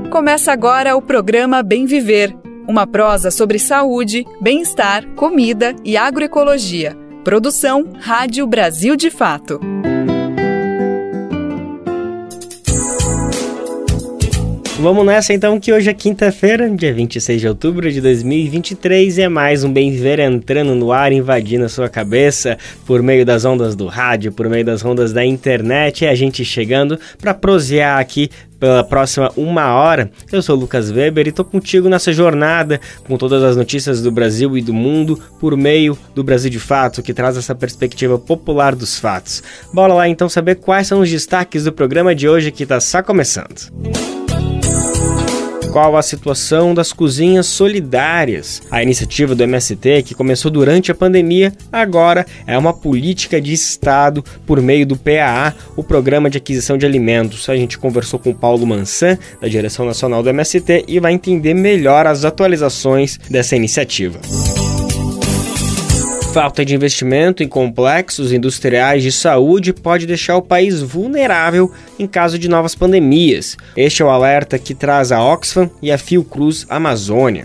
Começa agora o programa Bem Viver, uma prosa sobre saúde, bem-estar, comida e agroecologia. Produção Rádio Brasil de Fato. Vamos nessa então, que hoje é quinta-feira, dia 26 de outubro de 2023, e é mais um Bem Viver entrando no ar, invadindo a sua cabeça por meio das ondas do rádio, por meio das ondas da internet, e a gente chegando para prosear aqui pela próxima uma hora. Eu sou o Lucas Weber e tô contigo nessa jornada com todas as notícias do Brasil e do mundo por meio do Brasil de Fato, que traz essa perspectiva popular dos fatos. Bora lá então saber quais são os destaques do programa de hoje, que tá só começando. Qual a situação das cozinhas solidárias? A iniciativa do MST, que começou durante a pandemia, agora é uma política de Estado por meio do PAA, o Programa de Aquisição de Alimentos. A gente conversou com o Paulo Mansan, da direção nacional do MST, e vai entender melhor as atualizações dessa iniciativa. Falta de investimento em complexos industriais de saúde pode deixar o país vulnerável em caso de novas pandemias. Este é o alerta que traz a Oxfam e a Fiocruz Amazônia.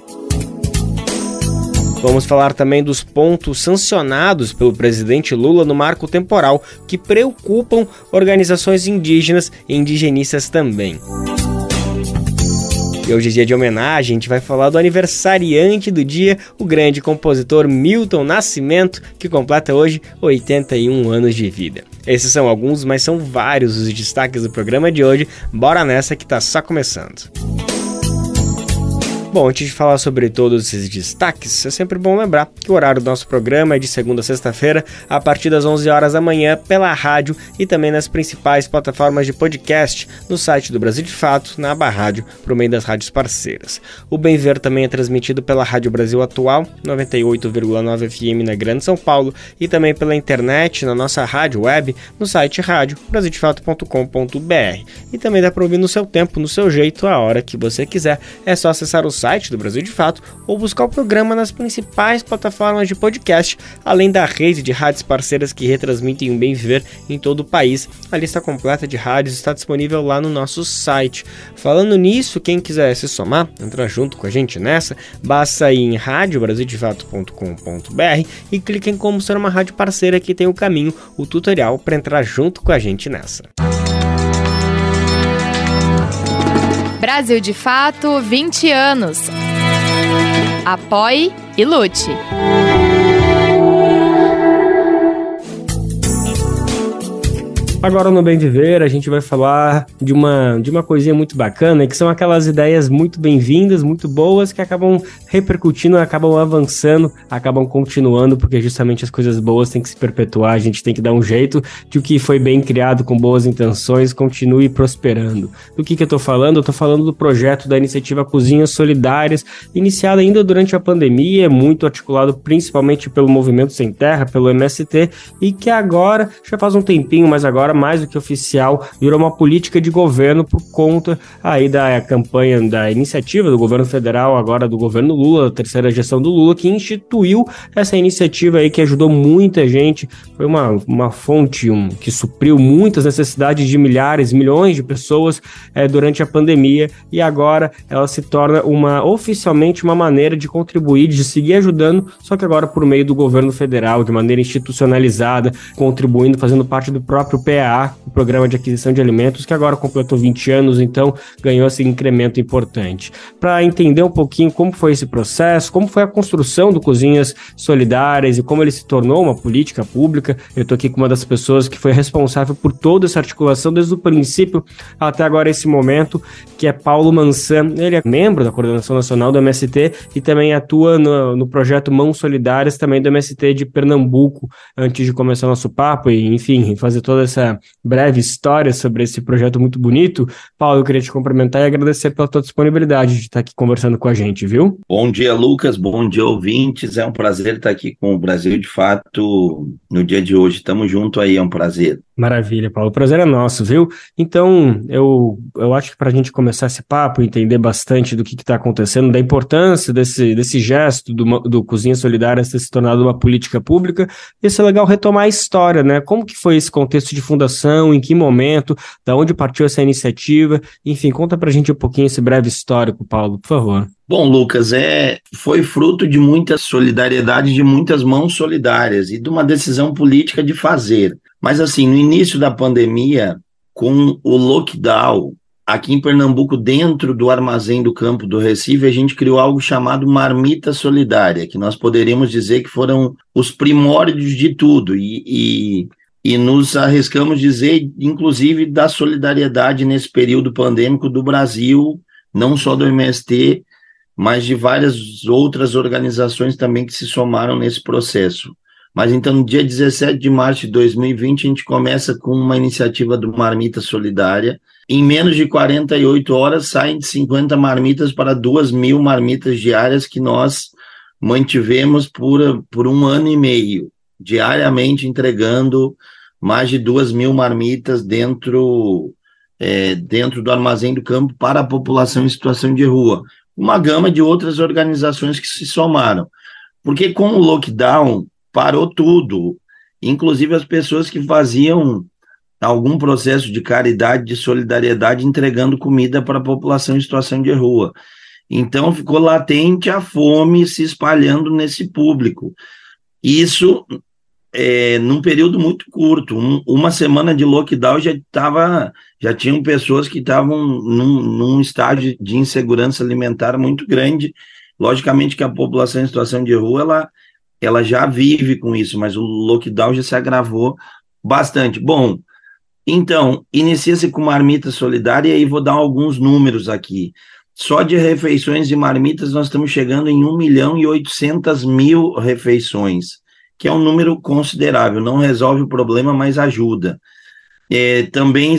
Vamos falar também dos pontos sancionados pelo presidente Lula no marco temporal, que preocupam organizações indígenas e indigenistas também. E hoje é dia de homenagem, a gente vai falar do aniversariante do dia, o grande compositor Milton Nascimento, que completa hoje 81 anos de vida. Esses são alguns, mas são vários os destaques do programa de hoje. Bora nessa que tá só começando. Bom, antes de falar sobre todos esses destaques, é sempre bom lembrar que o horário do nosso programa é de segunda a sexta-feira, a partir das 11 horas da manhã, pela rádio e também nas principais plataformas de podcast, no site do Brasil de Fato, na aba rádio, por meio das rádios parceiras. O Bem Ver também é transmitido pela Rádio Brasil Atual, 98,9 FM na Grande São Paulo, e também pela internet, na nossa rádio web, no site radiobrasildefato.com.br. E também dá para ouvir no seu tempo, no seu jeito, a hora que você quiser. É só acessar o site do Brasil de Fato ou buscar o programa nas principais plataformas de podcast, além da rede de rádios parceiras que retransmitem o Bem Viver em todo o país. A lista completa de rádios está disponível lá no nosso site. Falando nisso, quem quiser se somar, entrar junto com a gente nessa, basta ir em radiobrasildefato.com.br e clique em como ser uma rádio parceira, que tem o caminho, o tutorial para entrar junto com a gente nessa. Brasil de Fato, 20 anos. Apoie e lute. Agora no Bem Viver a gente vai falar de uma coisinha muito bacana, que são aquelas ideias muito bem-vindas, muito boas, que acabam repercutindo, acabam avançando, acabam continuando, porque justamente as coisas boas têm que se perpetuar, a gente tem que dar um jeito de o que foi bem criado com boas intenções continue prosperando. Do que eu tô falando? Eu tô falando do projeto da iniciativa Cozinhas Solidárias, iniciada ainda durante a pandemia, muito articulado principalmente pelo Movimento Sem Terra, pelo MST, e que agora, já faz um tempinho, mas agora mais do que oficial, virou uma política de governo por conta aí da campanha, da iniciativa do governo federal, agora do governo Lula, a terceira gestão do Lula, que instituiu essa iniciativa aí, que ajudou muita gente, foi uma fonte que supriu muitas necessidades de milhares, milhões de pessoas durante a pandemia, e agora ela se torna oficialmente uma maneira de contribuir, de seguir ajudando, só que agora por meio do governo federal, de maneira institucionalizada, contribuindo, fazendo parte do próprio PAA, o Programa de Aquisição de Alimentos, que agora completou 20 anos, então ganhou esse incremento importante. Para entender um pouquinho como foi esse processo, como foi a construção do Cozinhas Solidárias e como ele se tornou uma política pública, eu estou aqui com uma das pessoas que foi responsável por toda essa articulação desde o princípio até agora esse momento, que é Paulo Mansan. Ele é membro da Coordenação Nacional do MST e também atua no projeto Mãos Solidárias, também do MST de Pernambuco. Antes de começar nosso papo e, enfim, fazer toda essa breve história sobre esse projeto muito bonito, Paulo, eu queria te cumprimentar e agradecer pela tua disponibilidade de estar aqui conversando com a gente, viu? Bom dia, Lucas, bom dia, ouvintes, é um prazer estar aqui com o Brasil de Fato no dia de hoje, estamos juntos aí, é um prazer. Maravilha, Paulo. O prazer é nosso, viu? Então, eu acho que para a gente começar esse papo, entender bastante do que está acontecendo, da importância desse gesto do Cozinha Solidária ter se tornado uma política pública, ia ser legal retomar a história, né? Como que foi esse contexto de fundação, em que momento, da onde partiu essa iniciativa? Enfim, conta para a gente um pouquinho esse breve histórico, Paulo, por favor. Bom, Lucas, foi fruto de muita solidariedade, de muitas mãos solidárias e de uma decisão política de fazer. Mas assim, no início da pandemia, com o lockdown, aqui em Pernambuco, dentro do Armazém do Campo do Recife, a gente criou algo chamado Marmita Solidária, que nós poderíamos dizer que foram os primórdios de tudo e nos arriscamos dizer, inclusive, da solidariedade nesse período pandêmico do Brasil, não só do MST, mas de várias outras organizações também que se somaram nesse processo. Mas então, no dia 17 de março de 2020, a gente começa com uma iniciativa do Marmita Solidária. Em menos de 48 horas, saem de 50 marmitas para 2.000 marmitas diárias que nós mantivemos por 1 ano e meio, diariamente entregando mais de 2.000 marmitas dentro do Armazém do Campo para a população em situação de rua. Uma gama de outras organizações que se somaram. Porque com o lockdown, parou tudo, inclusive as pessoas que faziam algum processo de caridade, de solidariedade, entregando comida para a população em situação de rua. Então, ficou latente a fome se espalhando nesse público. Isso, num período muito curto, uma semana de lockdown já tinham pessoas que estavam num estágio de insegurança alimentar muito grande. Logicamente que a população em situação de rua, ela já vive com isso, mas o lockdown já se agravou bastante. Bom, então, inicia-se com marmita solidária, e aí vou dar alguns números aqui. Só de refeições e marmitas nós estamos chegando em 1.800.000 refeições, que é um número considerável, não resolve o problema, mas ajuda. Também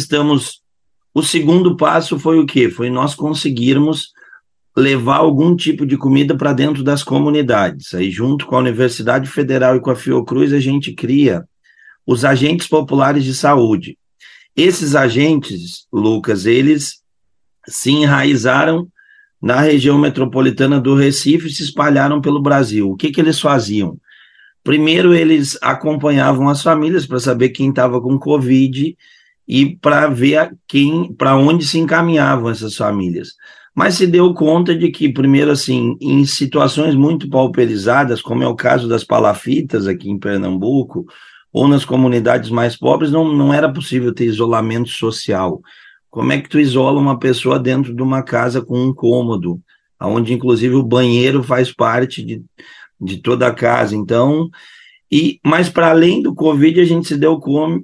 o segundo passo foi o quê? Foi nós conseguirmos levar algum tipo de comida para dentro das comunidades. Aí, junto com a Universidade Federal e com a Fiocruz, a gente cria os agentes populares de saúde. Esses agentes, Lucas, eles se enraizaram na região metropolitana do Recife e se espalharam pelo Brasil. O que eles faziam? Primeiro, eles acompanhavam as famílias para saber quem estava com Covid e para ver para onde se encaminhavam essas famílias. Mas se deu conta de que, primeiro, assim, em situações muito pauperizadas, como é o caso das palafitas aqui em Pernambuco, ou nas comunidades mais pobres, não era possível ter isolamento social. Como é que tu isola uma pessoa dentro de uma casa com um cômodo, onde, inclusive, o banheiro faz parte de toda a casa? Então, mas para além do Covid, a gente se deu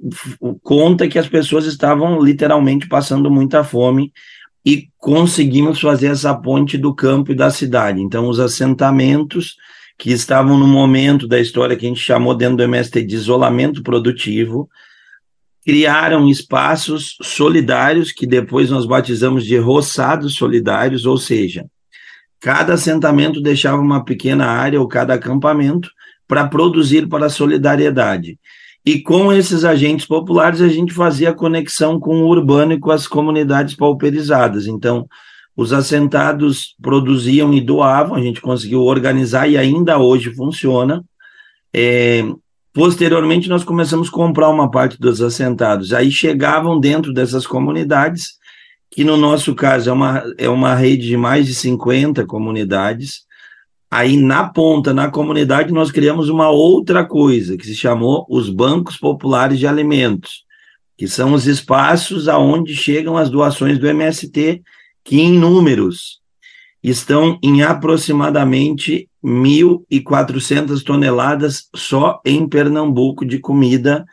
conta que as pessoas estavam literalmente passando muita fome, e conseguimos fazer essa ponte do campo e da cidade. Então, os assentamentos que estavam no momento da história que a gente chamou dentro do MST de isolamento produtivo, criaram espaços solidários, que depois nós batizamos de roçados solidários, ou seja, cada assentamento deixava uma pequena área, ou cada acampamento, para produzir para a solidariedade. E com esses agentes populares, a gente fazia a conexão com o urbano e com as comunidades pauperizadas. Então, os assentados produziam e doavam, a gente conseguiu organizar e ainda hoje funciona. Posteriormente, nós começamos a comprar uma parte dos assentados. Aí chegavam dentro dessas comunidades, que no nosso caso é uma rede de mais de 50 comunidades. Aí, na ponta, na comunidade, nós criamos uma outra coisa, que se chamou os Bancos Populares de Alimentos, que são os espaços aonde chegam as doações do MST, que em números estão em aproximadamente 1.400 toneladas só em Pernambuco de comida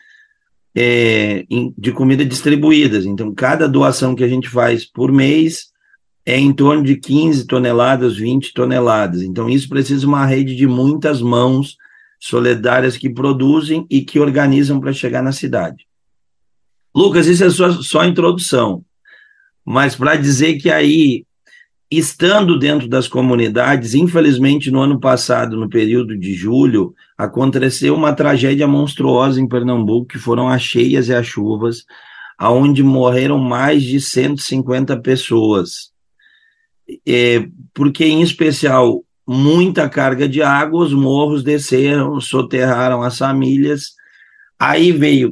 distribuídas. Então, cada doação que a gente faz por mês é em torno de 15 toneladas, 20 toneladas. Então, isso precisa de uma rede de muitas mãos solidárias que produzem e que organizam para chegar na cidade. Lucas, isso é só a introdução. Mas para dizer que aí estando dentro das comunidades, infelizmente, no ano passado, no período de julho, aconteceu uma tragédia monstruosa em Pernambuco, que foram as cheias e as chuvas, onde morreram mais de 150 pessoas. Porque, em especial, muita carga de água, os morros desceram, soterraram as famílias. Aí veio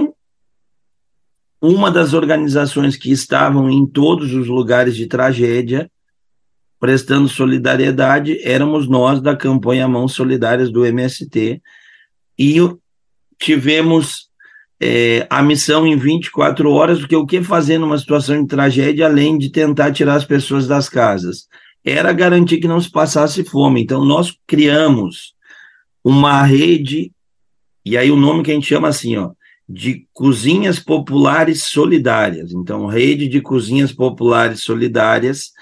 uma das organizações que estavam em todos os lugares de tragédia, prestando solidariedade, éramos nós da campanha Mãos Solidárias do MST, e tivemos a missão em 24 horas, porque o que fazer numa situação de tragédia, além de tentar tirar as pessoas das casas? Era garantir que não se passasse fome. Então, nós criamos uma rede, e aí o nome que a gente chama assim, de Cozinhas Populares Solidárias. Então, rede de Cozinhas Populares Solidárias,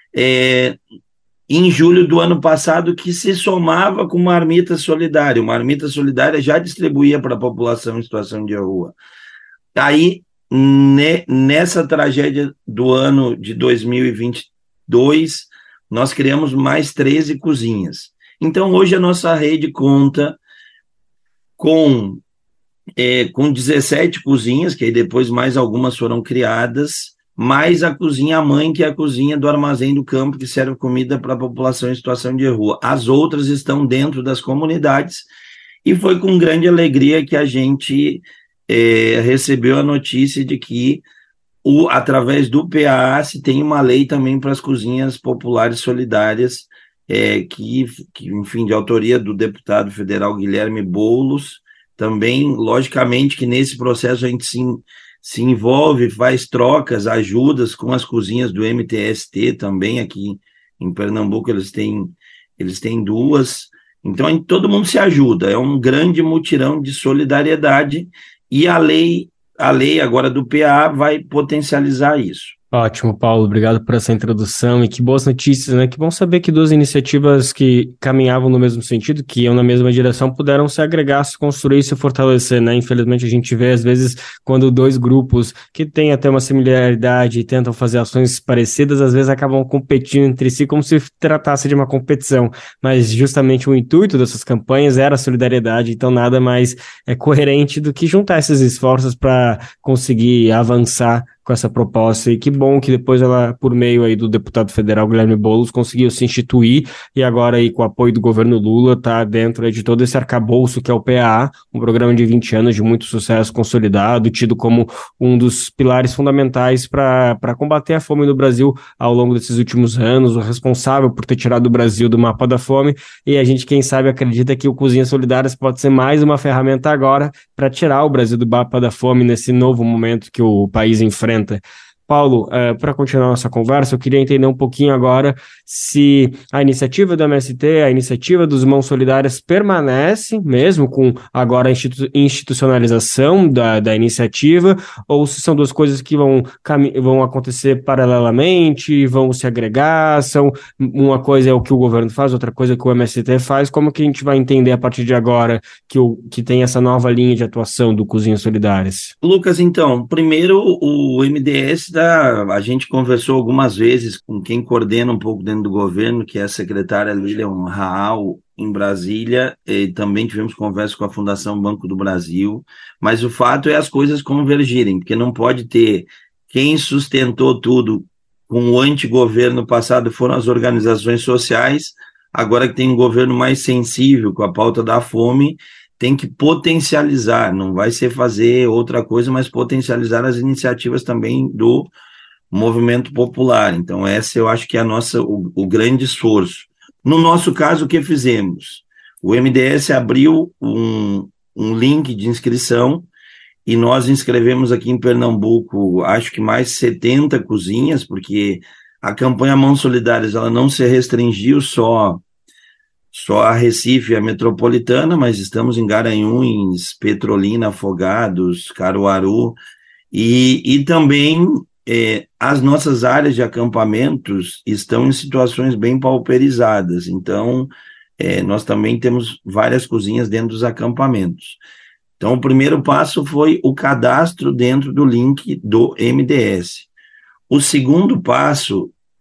em julho do ano passado, que se somava com Marmita Solidária. Uma Marmita Solidária já distribuía para a população em situação de rua. Aí, nessa tragédia do ano de 2022, nós criamos mais 13 cozinhas. Então, hoje a nossa rede conta com 17 cozinhas, que aí depois mais algumas foram criadas, mais a cozinha mãe, que é a cozinha do Armazém do Campo, que serve comida para a população em situação de rua. As outras estão dentro das comunidades, e foi com grande alegria que a gente recebeu a notícia de que, através do PAA, se tem uma lei também para as cozinhas populares solidárias, que, enfim, de autoria do deputado federal Guilherme Boulos. Também, logicamente, que nesse processo a gente se envolve, faz trocas, ajudas com as cozinhas do MTST também. Aqui em Pernambuco eles têm duas. Então, todo mundo se ajuda, é um grande mutirão de solidariedade, e a lei agora do PA vai potencializar isso. Ótimo, Paulo, obrigado por essa introdução, e que boas notícias, né? Que bom saber que duas iniciativas que caminhavam no mesmo sentido, que iam na mesma direção, puderam se agregar, se construir e se fortalecer, né? Infelizmente a gente vê, às vezes, quando dois grupos que têm até uma similaridade e tentam fazer ações parecidas, às vezes acabam competindo entre si como se tratasse de uma competição, mas justamente o intuito dessas campanhas era a solidariedade, então nada mais coerente do que juntar esses esforços para conseguir avançar com essa proposta, e que bom que depois ela, por meio aí do deputado federal Guilherme Boulos, conseguiu se instituir, e agora aí com o apoio do governo Lula está dentro aí de todo esse arcabouço que é o PAA, um programa de 20 anos de muito sucesso consolidado, tido como um dos pilares fundamentais para combater a fome no Brasil ao longo desses últimos anos, o responsável por ter tirado o Brasil do mapa da fome, e a gente, quem sabe, acredita que o Cozinhas Solidárias pode ser mais uma ferramenta agora para tirar o Brasil do mapa da fome nesse novo momento que o país enfrenta. Paulo, para continuar nossa conversa, eu queria entender um pouquinho agora se a iniciativa do MST, a iniciativa dos Mãos Solidárias permanece, mesmo com agora a institucionalização da iniciativa, ou se são duas coisas que vão acontecer paralelamente, vão se agregar, uma coisa é o que o governo faz, outra coisa é o que o MST faz. Como que a gente vai entender a partir de agora que tem essa nova linha de atuação do Cozinhas Solidárias? Lucas, então, primeiro o MDS, a gente conversou algumas vezes com quem coordena um pouco dentro do governo, que é a secretária Lilian Raal, em Brasília, e também tivemos conversa com a Fundação Banco do Brasil, mas o fato é as coisas convergirem, porque não pode ter quem sustentou tudo com o antigoverno passado foram as organizações sociais, agora que tem um governo mais sensível com a pauta da fome, tem que potencializar, não vai ser fazer outra coisa, mas potencializar as iniciativas também do movimento popular. Então, essa eu acho que é o grande esforço. No nosso caso, o que fizemos? O MDS abriu um link de inscrição, e nós inscrevemos aqui em Pernambuco, acho que mais 70 cozinhas, porque a campanha Mãos Solidárias ela não se restringiu só a Recife e a metropolitana, mas estamos em Garanhuns, Petrolina, Afogados, Caruaru, e também as nossas áreas de acampamentos estão em situações bem pauperizadas, então nós também temos várias cozinhas dentro dos acampamentos. Então o primeiro passo foi o cadastro dentro do link do MDS. O segundo passo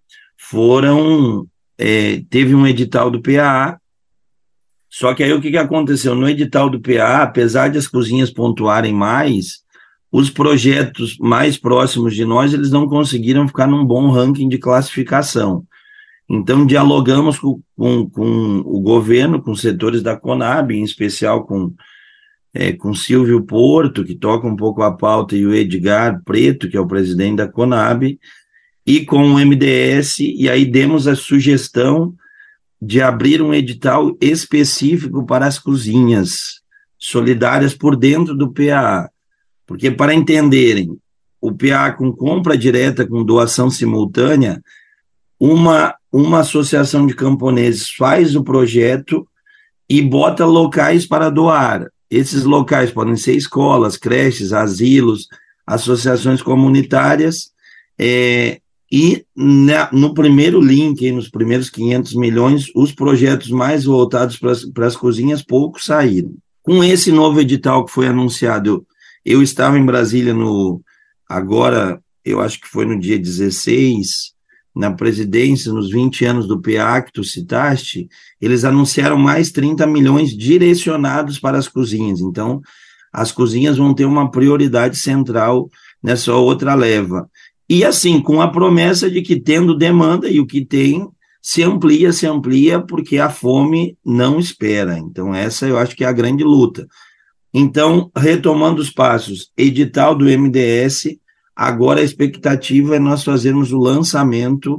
teve um edital do PAA, só que aí o que aconteceu? No edital do PAA, apesar de as cozinhas pontuarem mais, os projetos mais próximos de nós, eles não conseguiram ficar num bom ranking de classificação. Então, dialogamos com o governo, com os setores da Conab, em especial com Silvio Porto, que toca um pouco a pauta, e o Edgar Preto, que é o presidente da Conab, e com o MDS, e aí demos a sugestão de abrir um edital específico para as cozinhas solidárias por dentro do PAA. Porque, para entenderem, o PAA com compra direta, com doação simultânea, uma associação de camponeses faz o projeto e bota locais para doar. Esses locais podem ser escolas, creches, asilos, associações comunitárias, e no primeiro link, nos primeiros 500 milhões, os projetos mais voltados para as cozinhas, poucos saíram. Com esse novo edital que foi anunciado, eu estava em Brasília agora, eu acho que foi no dia 16, na presidência, nos 20 anos do PA que tu citaste, eles anunciaram mais 30 milhões direcionados para as cozinhas. Então, as cozinhas vão ter uma prioridade central nessa outra leva. E assim, com a promessa de que tendo demanda, e o que tem, se amplia, porque a fome não espera. Então, essa eu acho que é a grande luta. Então, retomando os passos, edital do MDS, agora a expectativa é nós fazermos o lançamento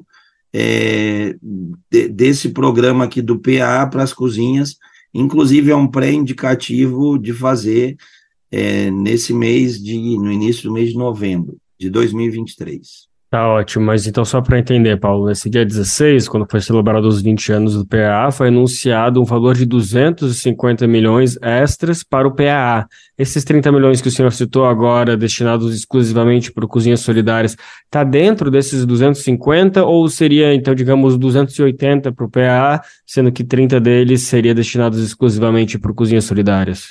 desse programa aqui do PA para as cozinhas, inclusive é um pré-indicativo de fazer no início do mês de novembro de 2023. Tá ótimo, mas então só para entender, Paulo, nesse dia 16, quando foi celebrado os 20 anos do PAA, foi anunciado um valor de 250 milhões extras para o PAA. Esses 30 milhões que o senhor citou agora, destinados exclusivamente para Cozinhas Solidárias, está dentro desses 250 ou seria, então, digamos, 280 para o PAA, sendo que 30 deles seria destinados exclusivamente para Cozinhas Solidárias?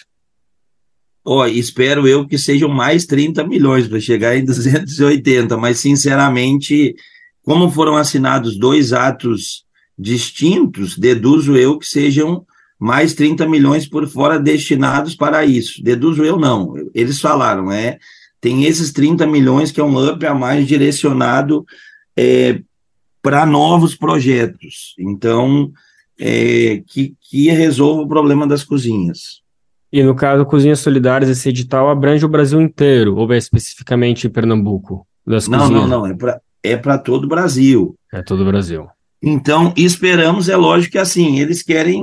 Espero eu que sejam mais 30 milhões para chegar em 280, mas sinceramente, como foram assinados 2 atos distintos, deduzo eu que sejam mais 30 milhões por fora destinados para isso. Deduzo eu não, eles falaram, tem esses 30 milhões que é um up a mais direcionado para novos projetos, então que resolva o problema das cozinhas. E no caso, Cozinhas Solidárias, esse edital abrange o Brasil inteiro, ou é especificamente em Pernambuco? Não, é para todo o Brasil. É todo o Brasil. Então, esperamos, é lógico que assim, eles querem...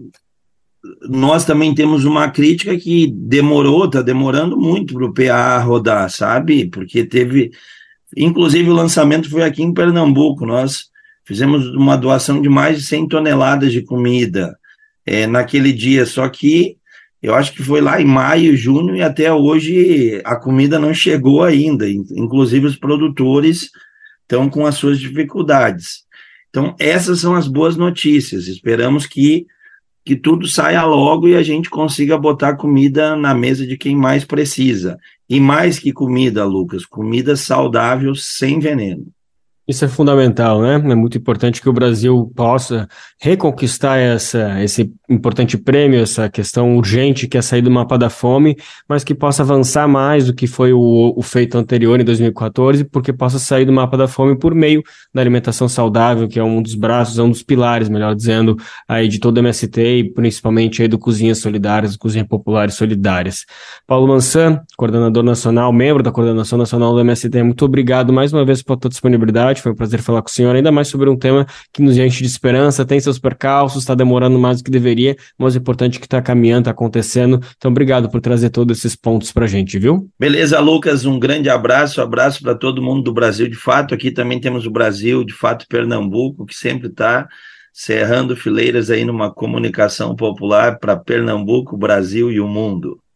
Nós também temos uma crítica que está demorando muito para o PA rodar, sabe? Porque inclusive o lançamento foi aqui em Pernambuco, nós fizemos uma doação de mais de 100 toneladas de comida naquele dia, só que eu acho que foi lá em maio, junho, e até hoje a comida não chegou ainda. Inclusive os produtores estão com as suas dificuldades. Então, essas são as boas notícias. Esperamos que tudo saia logo e a gente consiga botar comida na mesa de quem mais precisa. E mais que comida, Lucas, comida saudável, sem veneno. Isso é fundamental, né? É muito importante que o Brasil possa reconquistar esse importante prêmio, essa questão urgente que é sair do mapa da fome, mas que possa avançar mais do que foi o feito anterior em 2014, porque possa sair do mapa da fome por meio da alimentação saudável, que é um dos braços, um dos pilares, melhor dizendo, aí de todo o MST e principalmente aí do Cozinhas Solidárias, Cozinhas Populares Solidárias. Paulo Mansan, coordenador nacional, membro da coordenação nacional do MST, muito obrigado mais uma vez pela tua disponibilidade. Foi um prazer falar com o senhor, ainda mais sobre um tema que nos enche de esperança, tem seus percalços, está demorando mais do que deveria, mas o importante é que está caminhando, está acontecendo. Então, obrigado por trazer todos esses pontos para a gente, viu? Beleza, Lucas, um grande abraço para todo mundo do Brasil, de fato. Aqui também temos o Brasil, de fato, Pernambuco, que sempre está cerrando fileiras aí numa comunicação popular para Pernambuco, Brasil e o mundo.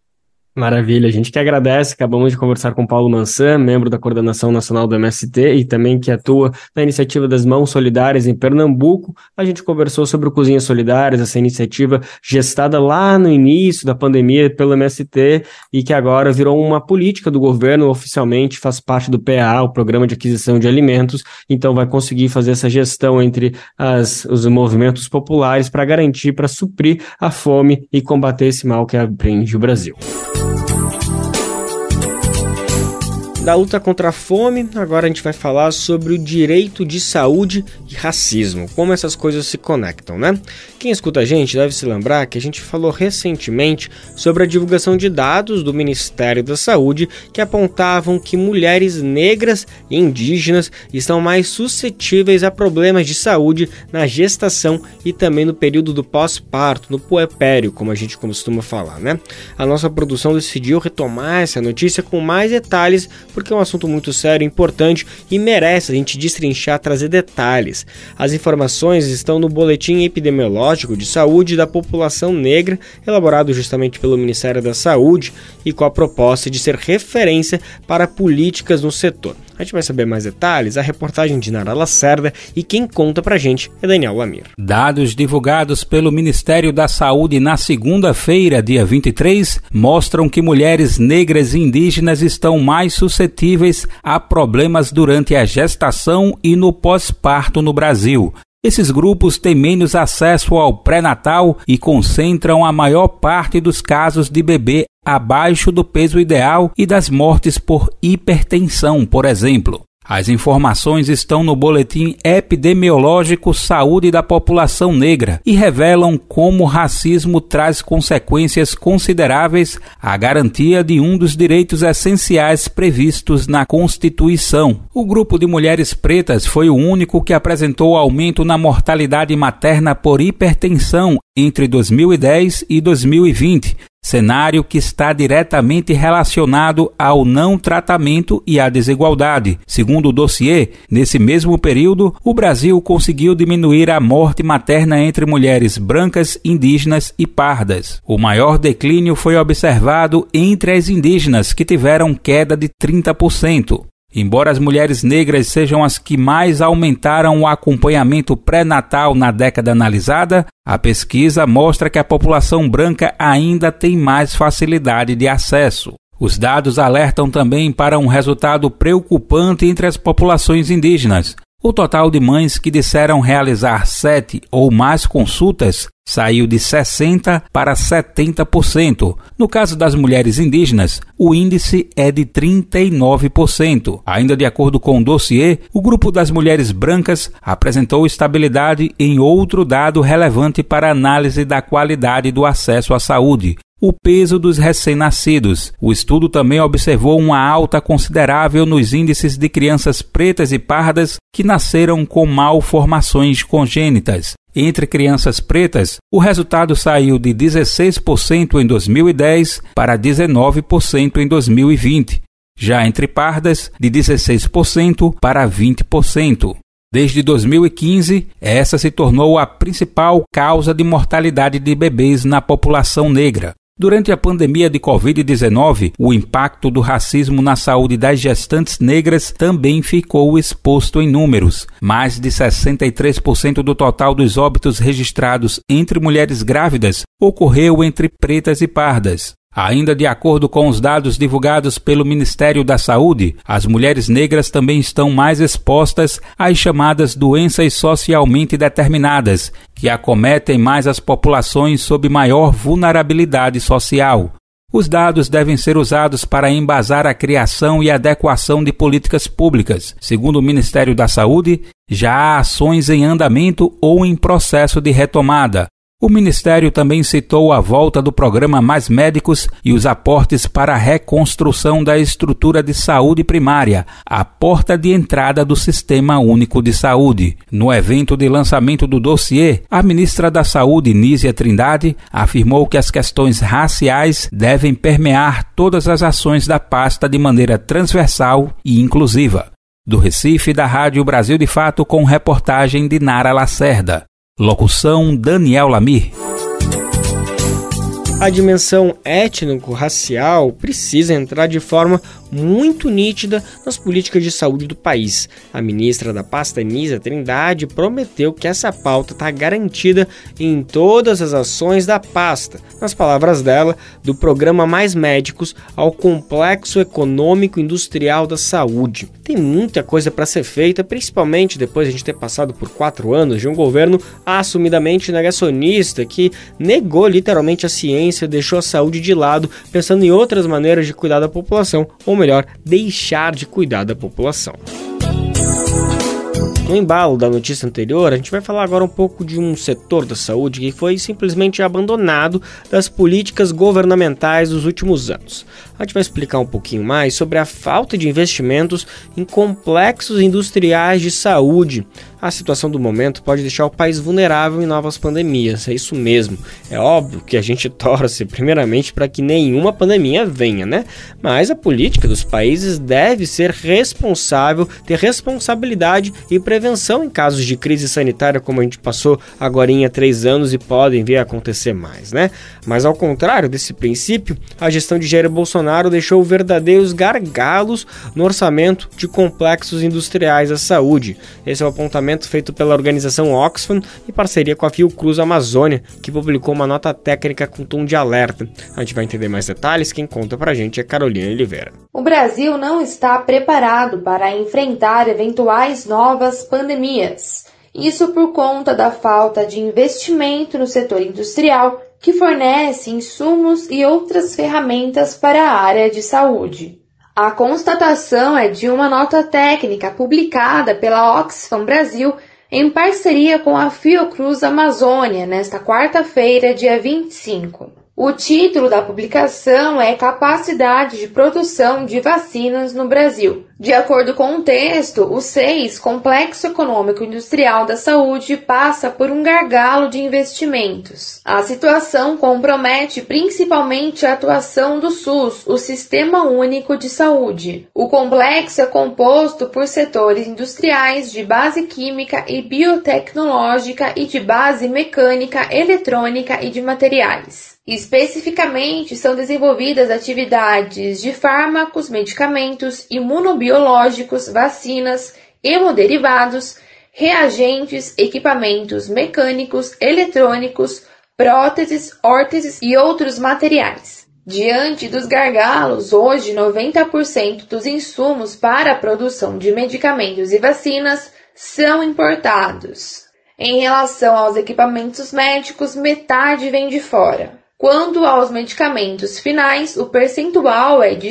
Maravilha, a gente que agradece. Acabamos de conversar com Paulo Mansan, membro da Coordenação Nacional do MST e também que atua na iniciativa das Mãos Solidárias em Pernambuco. A gente conversou sobre o Cozinhas Solidárias, essa iniciativa gestada lá no início da pandemia pelo MST e que agora virou uma política do governo, oficialmente faz parte do PA, o Programa de Aquisição de Alimentos, então vai conseguir fazer essa gestão entre os movimentos populares para garantir, para suprir a fome e combater esse mal que aprende o Brasil. Da luta contra a fome, agora a gente vai falar sobre o direito de saúde e racismo, como essas coisas se conectam, né? Quem escuta a gente deve se lembrar que a gente falou recentemente sobre a divulgação de dados do Ministério da Saúde que apontavam que mulheres negras e indígenas estão mais suscetíveis a problemas de saúde na gestação e também no período do pós-parto, no puerpério, como a gente costuma falar, né? A nossa produção decidiu retomar essa notícia com mais detalhes, porque é um assunto muito sério, importante e merece a gente destrinchar, trazer detalhes. As informações estão no Boletim Epidemiológico de Saúde da População Negra, elaborado justamente pelo Ministério da Saúde e com a proposta de ser referência para políticas no setor. A gente vai saber mais detalhes, a reportagem de Nara Lacerda, e quem conta pra gente é Daniel Lamir. Dados divulgados pelo Ministério da Saúde na segunda-feira, dia 23, mostram que mulheres negras e indígenas estão mais suscetíveis a problemas durante a gestação e no pós-parto no Brasil. Esses grupos têm menos acesso ao pré-natal e concentram a maior parte dos casos de bebê abaixo do peso ideal e das mortes por hipertensão, por exemplo. As informações estão no Boletim Epidemiológico Saúde da População Negra e revelam como o racismo traz consequências consideráveis à garantia de um dos direitos essenciais previstos na Constituição. O grupo de mulheres pretas foi o único que apresentou aumento na mortalidade materna por hipertensão entre 2010 e 2020, cenário que está diretamente relacionado ao não tratamento e à desigualdade. Segundo o dossiê, nesse mesmo período, o Brasil conseguiu diminuir a morte materna entre mulheres brancas, indígenas e pardas. O maior declínio foi observado entre as indígenas, que tiveram queda de 30%. Embora as mulheres negras sejam as que mais aumentaram o acompanhamento pré-natal na década analisada, a pesquisa mostra que a população branca ainda tem mais facilidade de acesso. Os dados alertam também para um resultado preocupante entre as populações indígenas. O total de mães que disseram realizar 7 ou mais consultas saiu de 60% para 70%. No caso das mulheres indígenas, o índice é de 39%. Ainda de acordo com o dossiê, o grupo das mulheres brancas apresentou estabilidade em outro dado relevante para a análise da qualidade do acesso à saúde: o peso dos recém-nascidos. O estudo também observou uma alta considerável nos índices de crianças pretas e pardas que nasceram com malformações congênitas. Entre crianças pretas, o resultado saiu de 16% em 2010 para 19% em 2020. Já entre pardas, de 16% para 20%. Desde 2015, essa se tornou a principal causa de mortalidade de bebês na população negra. Durante a pandemia de Covid-19, o impacto do racismo na saúde das gestantes negras também ficou exposto em números. Mais de 63% do total dos óbitos registrados entre mulheres grávidas ocorreu entre pretas e pardas. Ainda de acordo com os dados divulgados pelo Ministério da Saúde, as mulheres negras também estão mais expostas às chamadas doenças socialmente determinadas, que acometem mais as populações sob maior vulnerabilidade social. Os dados devem ser usados para embasar a criação e adequação de políticas públicas. Segundo o Ministério da Saúde, já há ações em andamento ou em processo de retomada. O Ministério também citou a volta do programa Mais Médicos e os aportes para a reconstrução da estrutura de saúde primária, a porta de entrada do Sistema Único de Saúde. No evento de lançamento do dossiê, a ministra da Saúde, Nízia Trindade, afirmou que as questões raciais devem permear todas as ações da pasta de maneira transversal e inclusiva. Do Recife, da Rádio Brasil de Fato, com reportagem de Nara Lacerda. Locução Daniel Lamir. A dimensão étnico-racial precisa entrar de forma muito nítida nas políticas de saúde do país. A ministra da pasta, Anísia Trindade, prometeu que essa pauta está garantida em todas as ações da pasta. Nas palavras dela, do programa Mais Médicos ao Complexo Econômico Industrial da Saúde. Tem muita coisa para ser feita, principalmente depois de a gente ter passado por 4 anos de um governo assumidamente negacionista que negou literalmente a ciência, deixou a saúde de lado, pensando em outras maneiras de cuidar da população, ou melhor, deixar de cuidar da população. No embalo da notícia anterior, a gente vai falar agora um pouco de um setor da saúde que foi simplesmente abandonado das políticas governamentais dos últimos anos. A gente vai explicar um pouquinho mais sobre a falta de investimentos em complexos industriais de saúde. A situação do momento pode deixar o país vulnerável em novas pandemias, é isso mesmo. É óbvio que a gente torce primeiramente para que nenhuma pandemia venha, né? Mas a política dos países deve ser responsável, ter responsabilidade e prevenção em casos de crise sanitária, como a gente passou agora há 3 anos e podem vir a acontecer mais, né? Mas ao contrário desse princípio, a gestão de Jair Bolsonaro deixou verdadeiros gargalos no orçamento de complexos industriais da saúde. Esse é o apontamento feito pela organização Oxfam em parceria com a Fiocruz Amazônia, que publicou uma nota técnica com tom de alerta. A gente vai entender mais detalhes, quem conta pra gente é Carolina Oliveira. O Brasil não está preparado para enfrentar eventuais novas pandemias. Isso por conta da falta de investimento no setor industrial, que fornece insumos e outras ferramentas para a área de saúde. A constatação é de uma nota técnica publicada pela Oxfam Brasil em parceria com a Fiocruz Amazônia nesta quarta-feira, dia 25. O título da publicação é Capacidade de Produção de Vacinas no Brasil. De acordo com o texto, o SEIS, Complexo Econômico Industrial da Saúde, passa por um gargalo de investimentos. A situação compromete principalmente a atuação do SUS, o Sistema Único de Saúde. O complexo é composto por setores industriais de base química e biotecnológica e de base mecânica, eletrônica e de materiais. Especificamente, são desenvolvidas atividades de fármacos, medicamentos, imunobiológicos, vacinas, hemoderivados, reagentes, equipamentos mecânicos, eletrônicos, próteses, órteses e outros materiais. Diante dos gargalos, hoje 90% dos insumos para a produção de medicamentos e vacinas são importados. Em relação aos equipamentos médicos, metade vem de fora. Quanto aos medicamentos finais, o percentual é de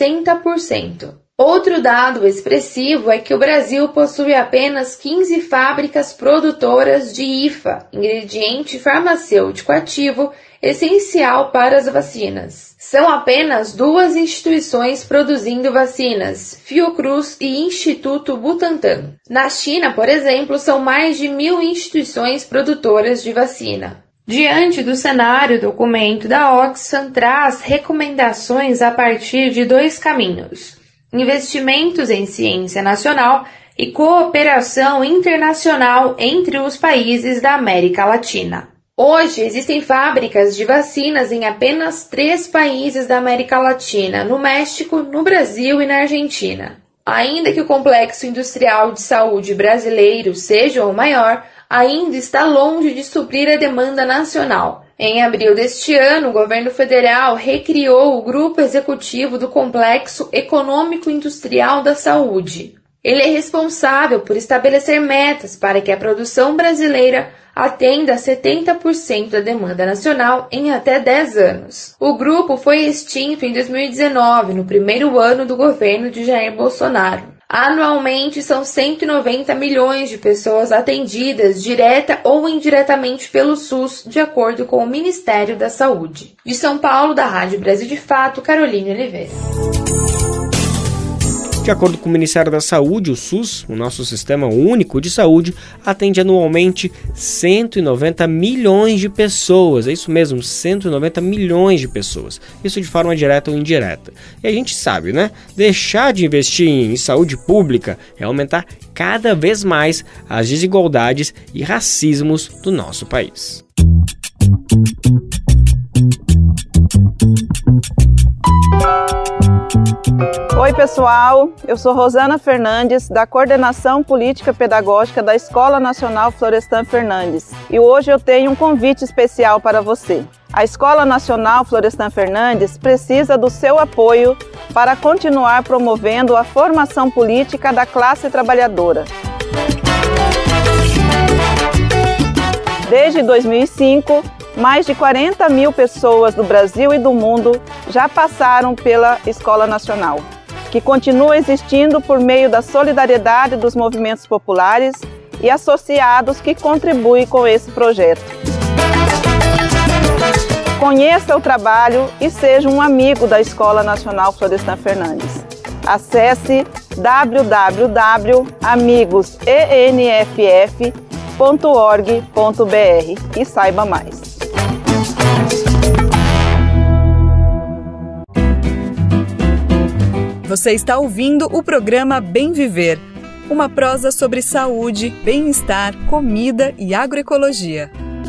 60%. Outro dado expressivo é que o Brasil possui apenas 15 fábricas produtoras de IFA, ingrediente farmacêutico ativo essencial para as vacinas. São apenas 2 instituições produzindo vacinas, Fiocruz e Instituto Butantan. Na China, por exemplo, são mais de 1.000 instituições produtoras de vacina. Diante do cenário, o documento da Oxfam traz recomendações a partir de 2 caminhos: investimentos em ciência nacional e cooperação internacional entre os países da América Latina. Hoje, existem fábricas de vacinas em apenas 3 países da América Latina, no México, no Brasil e na Argentina. Ainda que o complexo industrial de saúde brasileiro seja o maior, ainda está longe de suprir a demanda nacional. Em abril deste ano, o governo federal recriou o Grupo Executivo do Complexo Econômico Industrial da Saúde. Ele é responsável por estabelecer metas para que a produção brasileira atenda a 70% da demanda nacional em até 10 anos. O grupo foi extinto em 2019, no primeiro ano do governo de Jair Bolsonaro. Anualmente, são 190 milhões de pessoas atendidas direta ou indiretamente pelo SUS, de acordo com o Ministério da Saúde. De São Paulo, da Rádio Brasil de Fato, Carolina Oliveira. De acordo com o Ministério da Saúde, o SUS, o nosso Sistema Único de Saúde, atende anualmente 190 milhões de pessoas. É isso mesmo, 190 milhões de pessoas. Isso de forma direta ou indireta. E a gente sabe, né? Deixar de investir em saúde pública é aumentar cada vez mais as desigualdades e racismos do nosso país. Oi pessoal, eu sou Rosana Fernandes, da Coordenação Política Pedagógica da Escola Nacional Florestan Fernandes. E hoje eu tenho um convite especial para você. A Escola Nacional Florestan Fernandes precisa do seu apoio para continuar promovendo a formação política da classe trabalhadora. Desde 2005, mais de 40 mil pessoas do Brasil e do mundo já passaram pela Escola Nacional, que continua existindo por meio da solidariedade dos movimentos populares e associados que contribuem com esse projeto. Conheça o trabalho e seja um amigo da Escola Nacional Florestan Fernandes. Acesse www.amigosenff.org.br e saiba mais. Você está ouvindo o programa Bem Viver, uma prosa sobre saúde, bem-estar, comida e agroecologia.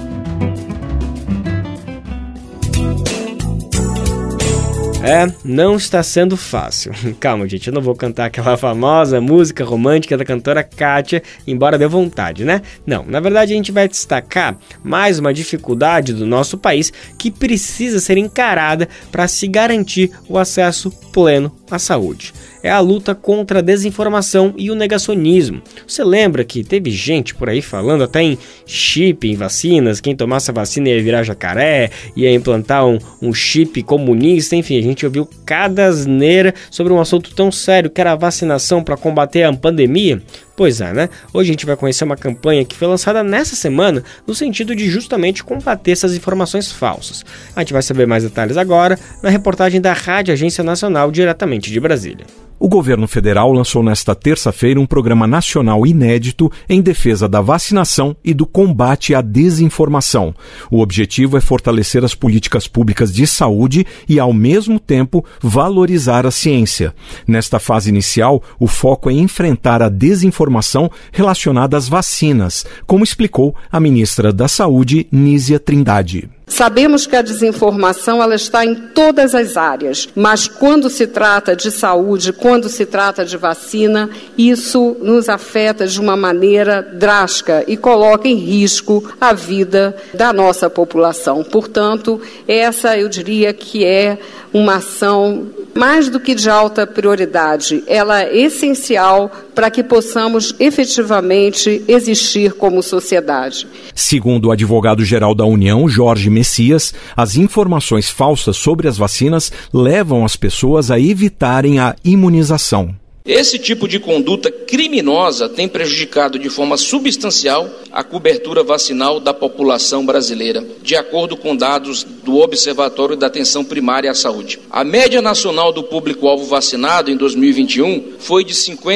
Não está sendo fácil. Calma, gente, eu não vou cantar aquela famosa música romântica da cantora Kátia, embora dê vontade, né? Não, na verdade a gente vai destacar mais uma dificuldade do nosso país que precisa ser encarada para se garantir o acesso pleno à saúde. É a luta contra a desinformação e o negacionismo. Você lembra que teve gente por aí falando até em chip, em vacinas, quem tomasse a vacina ia virar jacaré, ia implantar um chip comunista, enfim, a gente ouviu cada asneira sobre um assunto tão sério que era a vacinação para combater a pandemia? Pois é, né? Hoje a gente vai conhecer uma campanha que foi lançada nessa semana no sentido de justamente combater essas informações falsas. A gente vai saber mais detalhes agora na reportagem da Rádio Agência Nacional, diretamente de Brasília. O governo federal lançou nesta terça-feira um programa nacional inédito em defesa da vacinação e do combate à desinformação. O objetivo é fortalecer as políticas públicas de saúde e, ao mesmo tempo, valorizar a ciência. Nesta fase inicial, o foco é enfrentar a desinformação relacionada às vacinas, como explicou a ministra da Saúde, Nízia Trindade. Sabemos que a desinformação ela está em todas as áreas, mas quando se trata de saúde, quando se trata de vacina, isso nos afeta de uma maneira drástica e coloca em risco a vida da nossa população. Portanto, essa eu diria que é uma ação mais do que de alta prioridade. Ela é essencial para que possamos efetivamente existir como sociedade. Segundo o advogado-geral da União, Jorge Messias, as informações falsas sobre as vacinas levam as pessoas a evitarem a imunização. Esse tipo de conduta criminosa tem prejudicado de forma substancial a cobertura vacinal da população brasileira, de acordo com dados do Observatório da Atenção Primária à Saúde. A média nacional do público-alvo vacinado em 2021 foi de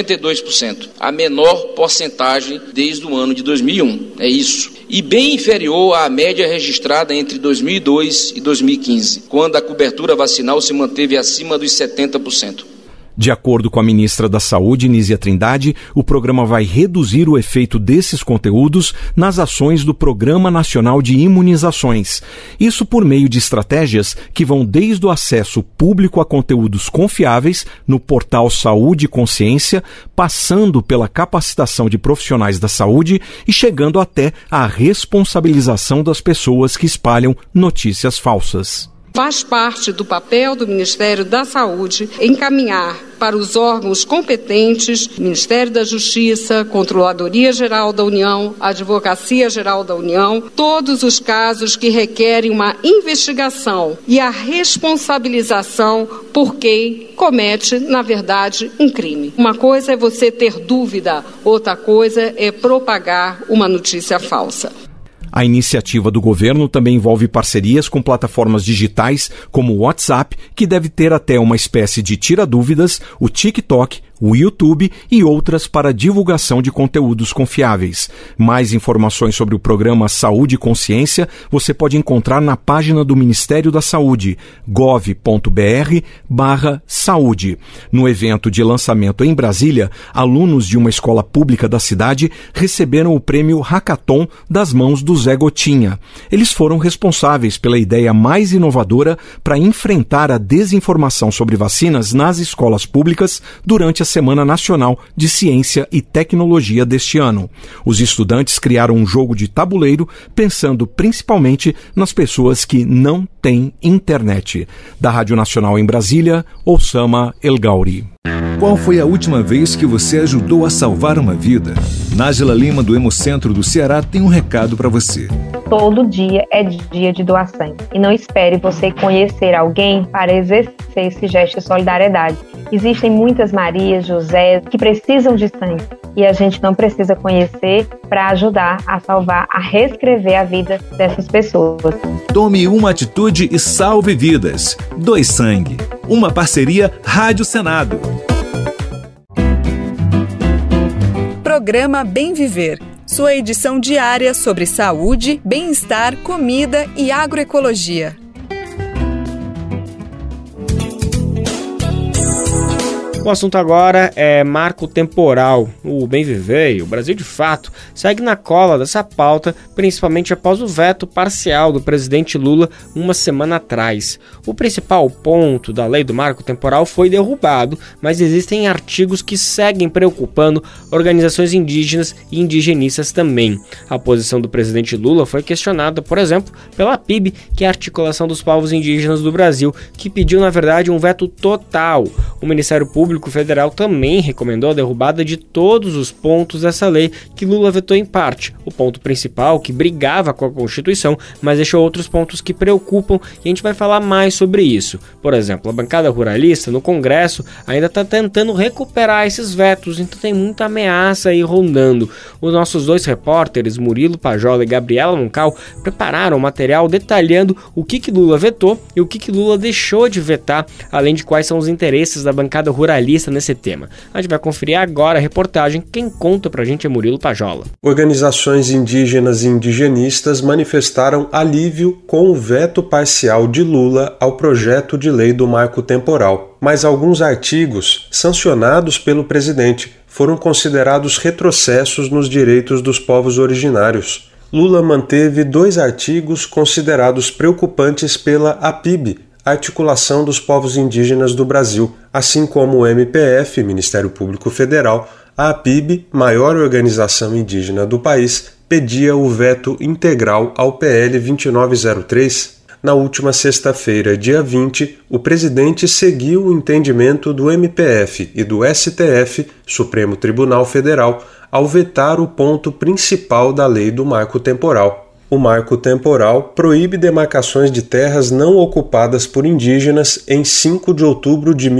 52%, a menor porcentagem desde o ano de 2001. É isso. E bem inferior à média registrada entre 2002 e 2015, quando a cobertura vacinal se manteve acima dos 70%. De acordo com a ministra da Saúde, Nízia Trindade, o programa vai reduzir o efeito desses conteúdos nas ações do Programa Nacional de Imunizações. Isso por meio de estratégias que vão desde o acesso público a conteúdos confiáveis no portal Saúde e Consciência, passando pela capacitação de profissionais da saúde e chegando até a responsabilização das pessoas que espalham notícias falsas. Faz parte do papel do Ministério da Saúde encaminhar para os órgãos competentes, Ministério da Justiça, Controladoria Geral da União, Advocacia Geral da União, todos os casos que requerem uma investigação e a responsabilização por quem comete, na verdade, um crime. Uma coisa é você ter dúvida, outra coisa é propagar uma notícia falsa. A iniciativa do governo também envolve parcerias com plataformas digitais como o WhatsApp, que deve ter até uma espécie de tira-dúvidas, o TikTok, o YouTube e outras para divulgação de conteúdos confiáveis. Mais informações sobre o programa Saúde e Consciência você pode encontrar na página do Ministério da Saúde, gov.br/saúde. No evento de lançamento em Brasília, alunos de uma escola pública da cidade receberam o prêmio Hackathon das mãos do Zé Gotinha. Eles foram responsáveis pela ideia mais inovadora para enfrentar a desinformação sobre vacinas nas escolas públicas durante a Semana Nacional de Ciência e Tecnologia deste ano. Os estudantes criaram um jogo de tabuleiro pensando principalmente nas pessoas que não têm internet. Da Rádio Nacional em Brasília, Osama El Gauri. Qual foi a última vez que você ajudou a salvar uma vida? Nájila Lima, do Hemocentro do Ceará, tem um recado para você. Todo dia é dia de doar sangue. E não espere você conhecer alguém para exercer esse gesto de solidariedade. Existem muitas Marias, José, que precisam de sangue. E a gente não precisa conhecer para ajudar a salvar, a reescrever a vida dessas pessoas. Tome uma atitude e salve vidas. Doe sangue. Uma parceria Rádio Senado. Programa Bem Viver, sua edição diária sobre saúde, bem-estar, comida e agroecologia. O assunto agora é marco temporal. O Bem Viver e o Brasil de Fato segue na cola dessa pauta, principalmente após o veto parcial do presidente Lula uma semana atrás. O principal ponto da lei do marco temporal foi derrubado, mas existem artigos que seguem preocupando organizações indígenas e indigenistas também. A posição do presidente Lula foi questionada, por exemplo, pela APIB, que é a Articulação dos Povos Indígenas do Brasil, que pediu, na verdade, um veto total. O Ministério Público Federal também recomendou a derrubada de todos os pontos dessa lei que Lula vetou em parte. O ponto principal, que brigava com a Constituição, mas deixou outros pontos que preocupam e a gente vai falar mais sobre isso. Por exemplo, a bancada ruralista no Congresso ainda está tentando recuperar esses vetos, então tem muita ameaça aí rondando. Os nossos dois repórteres, Murilo Pajola e Gabriela Moncal, prepararam material detalhando o que Lula vetou e o que Lula deixou de vetar, além de quais são os interesses da bancada ruralista nesse tema. A gente vai conferir agora a reportagem. Quem conta pra gente é Murilo Pajola. Organizações indígenas e indigenistas manifestaram alívio com o veto parcial de Lula ao projeto de lei do marco temporal. Mas alguns artigos sancionados pelo presidente foram considerados retrocessos nos direitos dos povos originários. Lula manteve 2 artigos considerados preocupantes pela APIB, Articulação dos Povos Indígenas do Brasil, assim como o MPF, Ministério Público Federal. A APIB, maior organização indígena do país, pedia o veto integral ao PL 2903. Na última sexta-feira, dia 20, o presidente seguiu o entendimento do MPF e do STF, Supremo Tribunal Federal, ao vetar o ponto principal da lei do marco temporal. O marco temporal proíbe demarcações de terras não ocupadas por indígenas em 5 de outubro de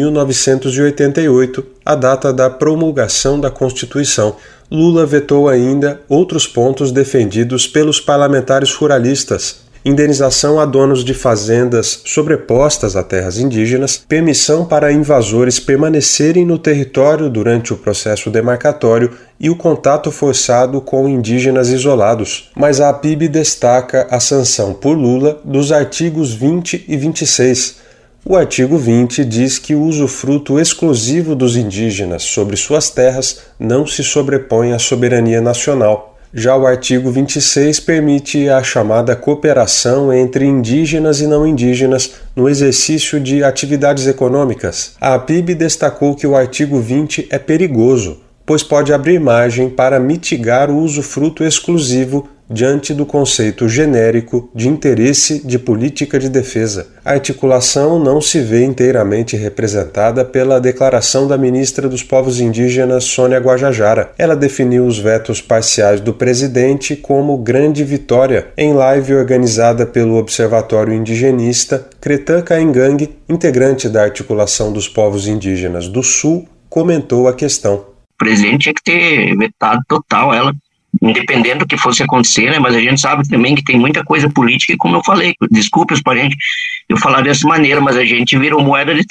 1988, a data da promulgação da Constituição. Lula vetou ainda outros pontos defendidos pelos parlamentares ruralistas: indenização a donos de fazendas sobrepostas a terras indígenas, permissão para invasores permanecerem no território durante o processo demarcatório e o contato forçado com indígenas isolados. Mas a APIB destaca a sanção por Lula dos artigos 20 e 26. O artigo 20 diz que o usufruto exclusivo dos indígenas sobre suas terras não se sobrepõe à soberania nacional. Já o artigo 26 permite a chamada cooperação entre indígenas e não indígenas no exercício de atividades econômicas. A APIB destacou que o artigo 20 é perigoso, pois pode abrir margem para mitigar o usufruto exclusivo diante do conceito genérico de interesse de política de defesa. A articulação não se vê inteiramente representada pela declaração da ministra dos Povos Indígenas, Sônia Guajajara. Ela definiu os vetos parciais do presidente como grande vitória. Em live organizada pelo Observatório Indigenista, Cretan Caingangue, integrante da Articulação dos Povos Indígenas do Sul, comentou a questão. O presidente tinha que ter vetado total ela, independente do que fosse acontecer, né? Mas a gente sabe também que tem muita coisa política e, como eu falei, desculpe para a gente eu falar dessa maneira, mas a gente virou moeda de troca.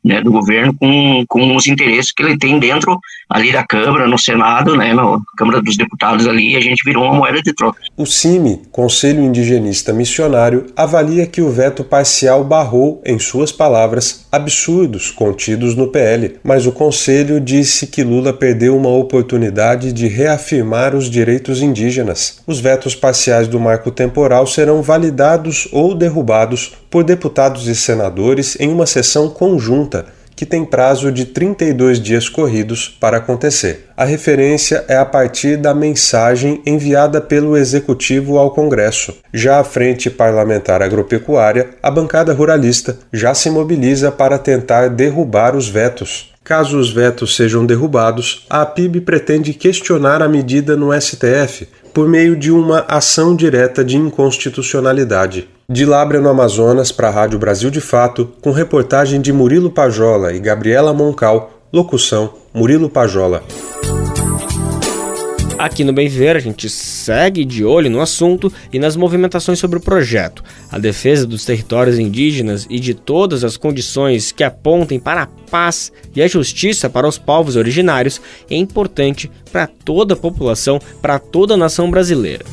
né, do governo com os interesses que ele tem dentro ali da Câmara, no Senado, né, na Câmara dos Deputados ali, a gente virou uma moeda de troca. O CIMI, Conselho Indigenista Missionário, avalia que o veto parcial barrou, em suas palavras, absurdos contidos no PL, mas o Conselho disse que Lula perdeu uma oportunidade de reafirmar os direitos indígenas. Os vetos parciais do marco temporal serão validados ou derrubados por deputados e senadores em uma sessão conjunta, que tem prazo de 32 dias corridos para acontecer. A referência é a partir da mensagem enviada pelo Executivo ao Congresso. Já a Frente Parlamentar Agropecuária, a bancada ruralista, já se mobiliza para tentar derrubar os vetos. Caso os vetos sejam derrubados, a APIB pretende questionar a medida no STF por meio de uma ação direta de inconstitucionalidade. De Lábrea, no Amazonas, para a Rádio Brasil de Fato, com reportagem de Murilo Pajola e Gabriela Moncal, locução Murilo Pajola. Aqui no Bem Viver, a gente segue de olho no assunto e nas movimentações sobre o projeto. A defesa dos territórios indígenas e de todas as condições que apontem para a paz e a justiça para os povos originários é importante para toda a população, para toda a nação brasileira.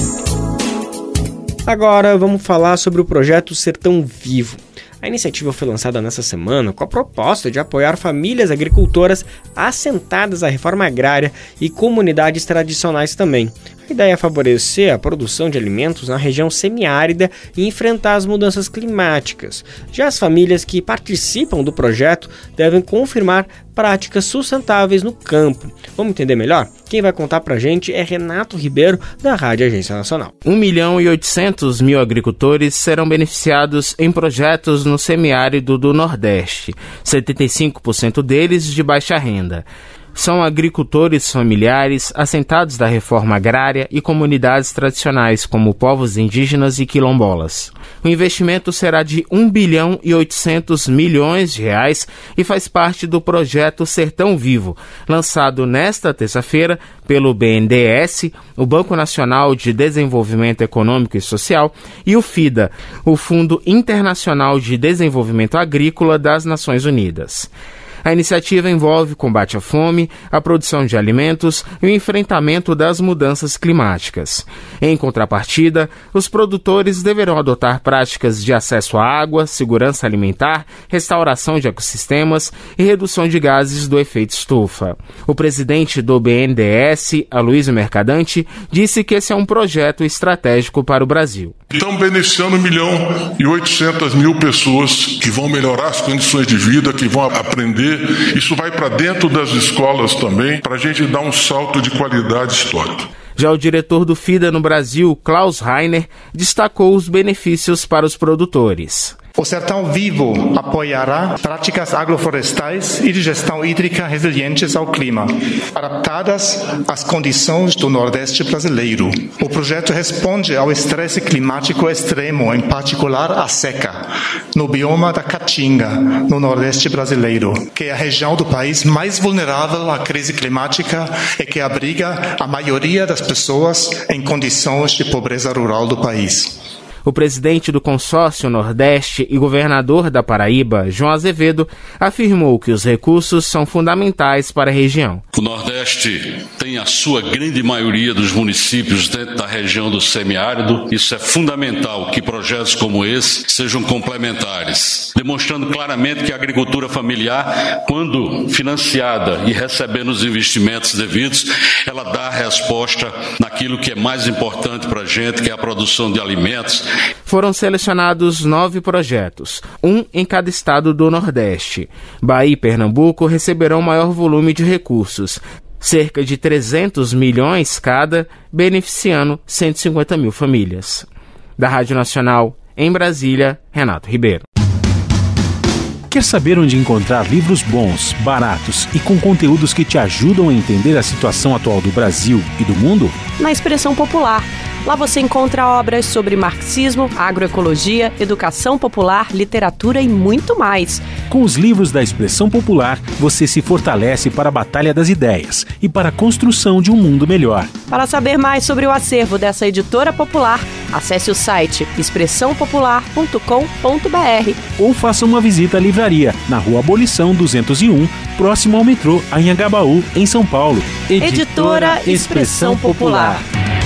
Agora vamos falar sobre o projeto Sertão Vivo. A iniciativa foi lançada nesta semana com a proposta de apoiar famílias agricultoras assentadas à reforma agrária e comunidades tradicionais também. A ideia é favorecer a produção de alimentos na região semiárida e enfrentar as mudanças climáticas. Já as famílias que participam do projeto devem confirmar práticas sustentáveis no campo. Vamos entender melhor? Quem vai contar pra gente é Renato Ribeiro, da Rádio Agência Nacional. 1.800.000 agricultores serão beneficiados em projetos no semiárido do Nordeste, 75% deles de baixa renda. São agricultores familiares assentados da reforma agrária e comunidades tradicionais como povos indígenas e quilombolas. O investimento será de R$ 1,8 bilhão e faz parte do projeto Sertão Vivo, lançado nesta terça-feira pelo BNDES, o Banco Nacional de Desenvolvimento Econômico e Social, e o FIDA, o Fundo Internacional de Desenvolvimento Agrícola das Nações Unidas. A iniciativa envolve o combate à fome, a produção de alimentos e o enfrentamento das mudanças climáticas. Em contrapartida, os produtores deverão adotar práticas de acesso à água, segurança alimentar, restauração de ecossistemas e redução de gases do efeito estufa. O presidente do BNDES, Aloysio Mercadante, disse que esse é um projeto estratégico para o Brasil. Estamos beneficiando 1.800.000 pessoas que vão melhorar as condições de vida, que vão aprender. Isso vai para dentro das escolas também, para a gente dar um salto de qualidade histórica. Já o diretor do FIDA no Brasil, Klaus Heiner, destacou os benefícios para os produtores. O Sertão Vivo apoiará práticas agroflorestais e de gestão hídrica resilientes ao clima, adaptadas às condições do Nordeste brasileiro. O projeto responde ao estresse climático extremo, em particular a seca, no bioma da Caatinga, no Nordeste brasileiro, que é a região do país mais vulnerável à crise climática e que abriga a maioria das pessoas em condições de pobreza rural do país. O presidente do Consórcio Nordeste e governador da Paraíba, João Azevedo, afirmou que os recursos são fundamentais para a região. O Nordeste tem a sua grande maioria dos municípios dentro da região do semiárido. Isso é fundamental que projetos como esse sejam complementares, demonstrando claramente que a agricultura familiar, quando financiada e recebendo os investimentos devidos, ela dá a resposta naquilo que é mais importante para a gente, que é a produção de alimentos. Foram selecionados 9 projetos, um em cada estado do Nordeste. Bahia e Pernambuco receberão maior volume de recursos, cerca de 300 milhões cada, beneficiando 150 mil famílias. Da Rádio Nacional, em Brasília, Renato Ribeiro. Quer saber onde encontrar livros bons, baratos e com conteúdos que te ajudam a entender a situação atual do Brasil e do mundo? Na Expressão Popular. Lá você encontra obras sobre marxismo, agroecologia, educação popular, literatura e muito mais. Com os livros da Expressão Popular, você se fortalece para a batalha das ideias e para a construção de um mundo melhor. Para saber mais sobre o acervo dessa editora popular, acesse o site expressãopopular.com.br ou faça uma visita à livraria na Rua Abolição 201, próximo ao metrô Anhangabaú, em São Paulo. Editora Expressão Popular.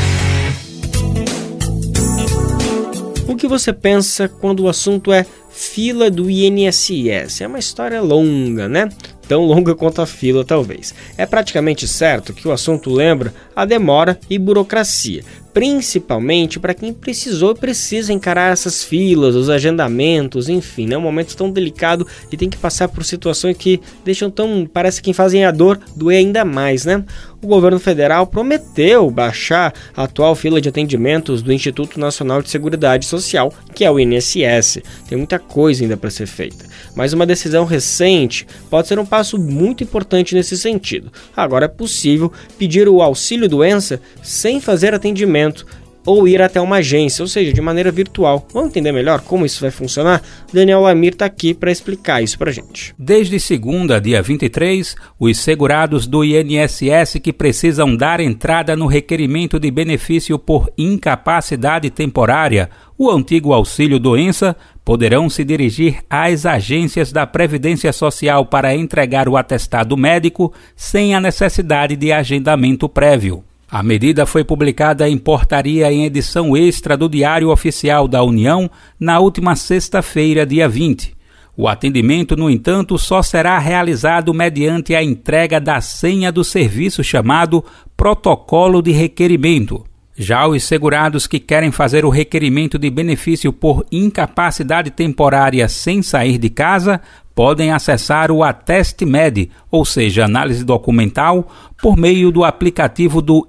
O que você pensa quando o assunto é fila do INSS? É uma história longa, né? Tão longa quanto a fila, talvez. É praticamente certo que o assunto lembra a demora e burocracia, principalmente para quem precisou e precisa encarar essas filas, os agendamentos, enfim, é um momento tão delicado e tem que passar por situações que deixam parece que fazem a dor doer ainda mais, né? O governo federal prometeu baixar a atual fila de atendimentos do Instituto Nacional de Seguridade Social, que é o INSS. Tem muita coisa ainda para ser feita, mas uma decisão recente pode ser um passo muito importante nesse sentido. Agora é possível pedir o auxílio-doença sem fazer atendimento ou ir até uma agência, ou seja, de maneira virtual. Vamos entender melhor como isso vai funcionar? Daniel Lamir está aqui para explicar isso para a gente. Desde segunda, dia 23, os segurados do INSS que precisam dar entrada no requerimento de benefício por incapacidade temporária, o antigo auxílio-doença, poderão se dirigir às agências da Previdência Social para entregar o atestado médico sem a necessidade de agendamento prévio. A medida foi publicada em portaria em edição extra do Diário Oficial da União na última sexta-feira, dia 20. O atendimento, no entanto, só será realizado mediante a entrega da senha do serviço chamado Protocolo de Requerimento. Já os segurados que querem fazer o requerimento de benefício por incapacidade temporária sem sair de casa podem acessar o AtestMed, ou seja, análise documental, por meio do aplicativo do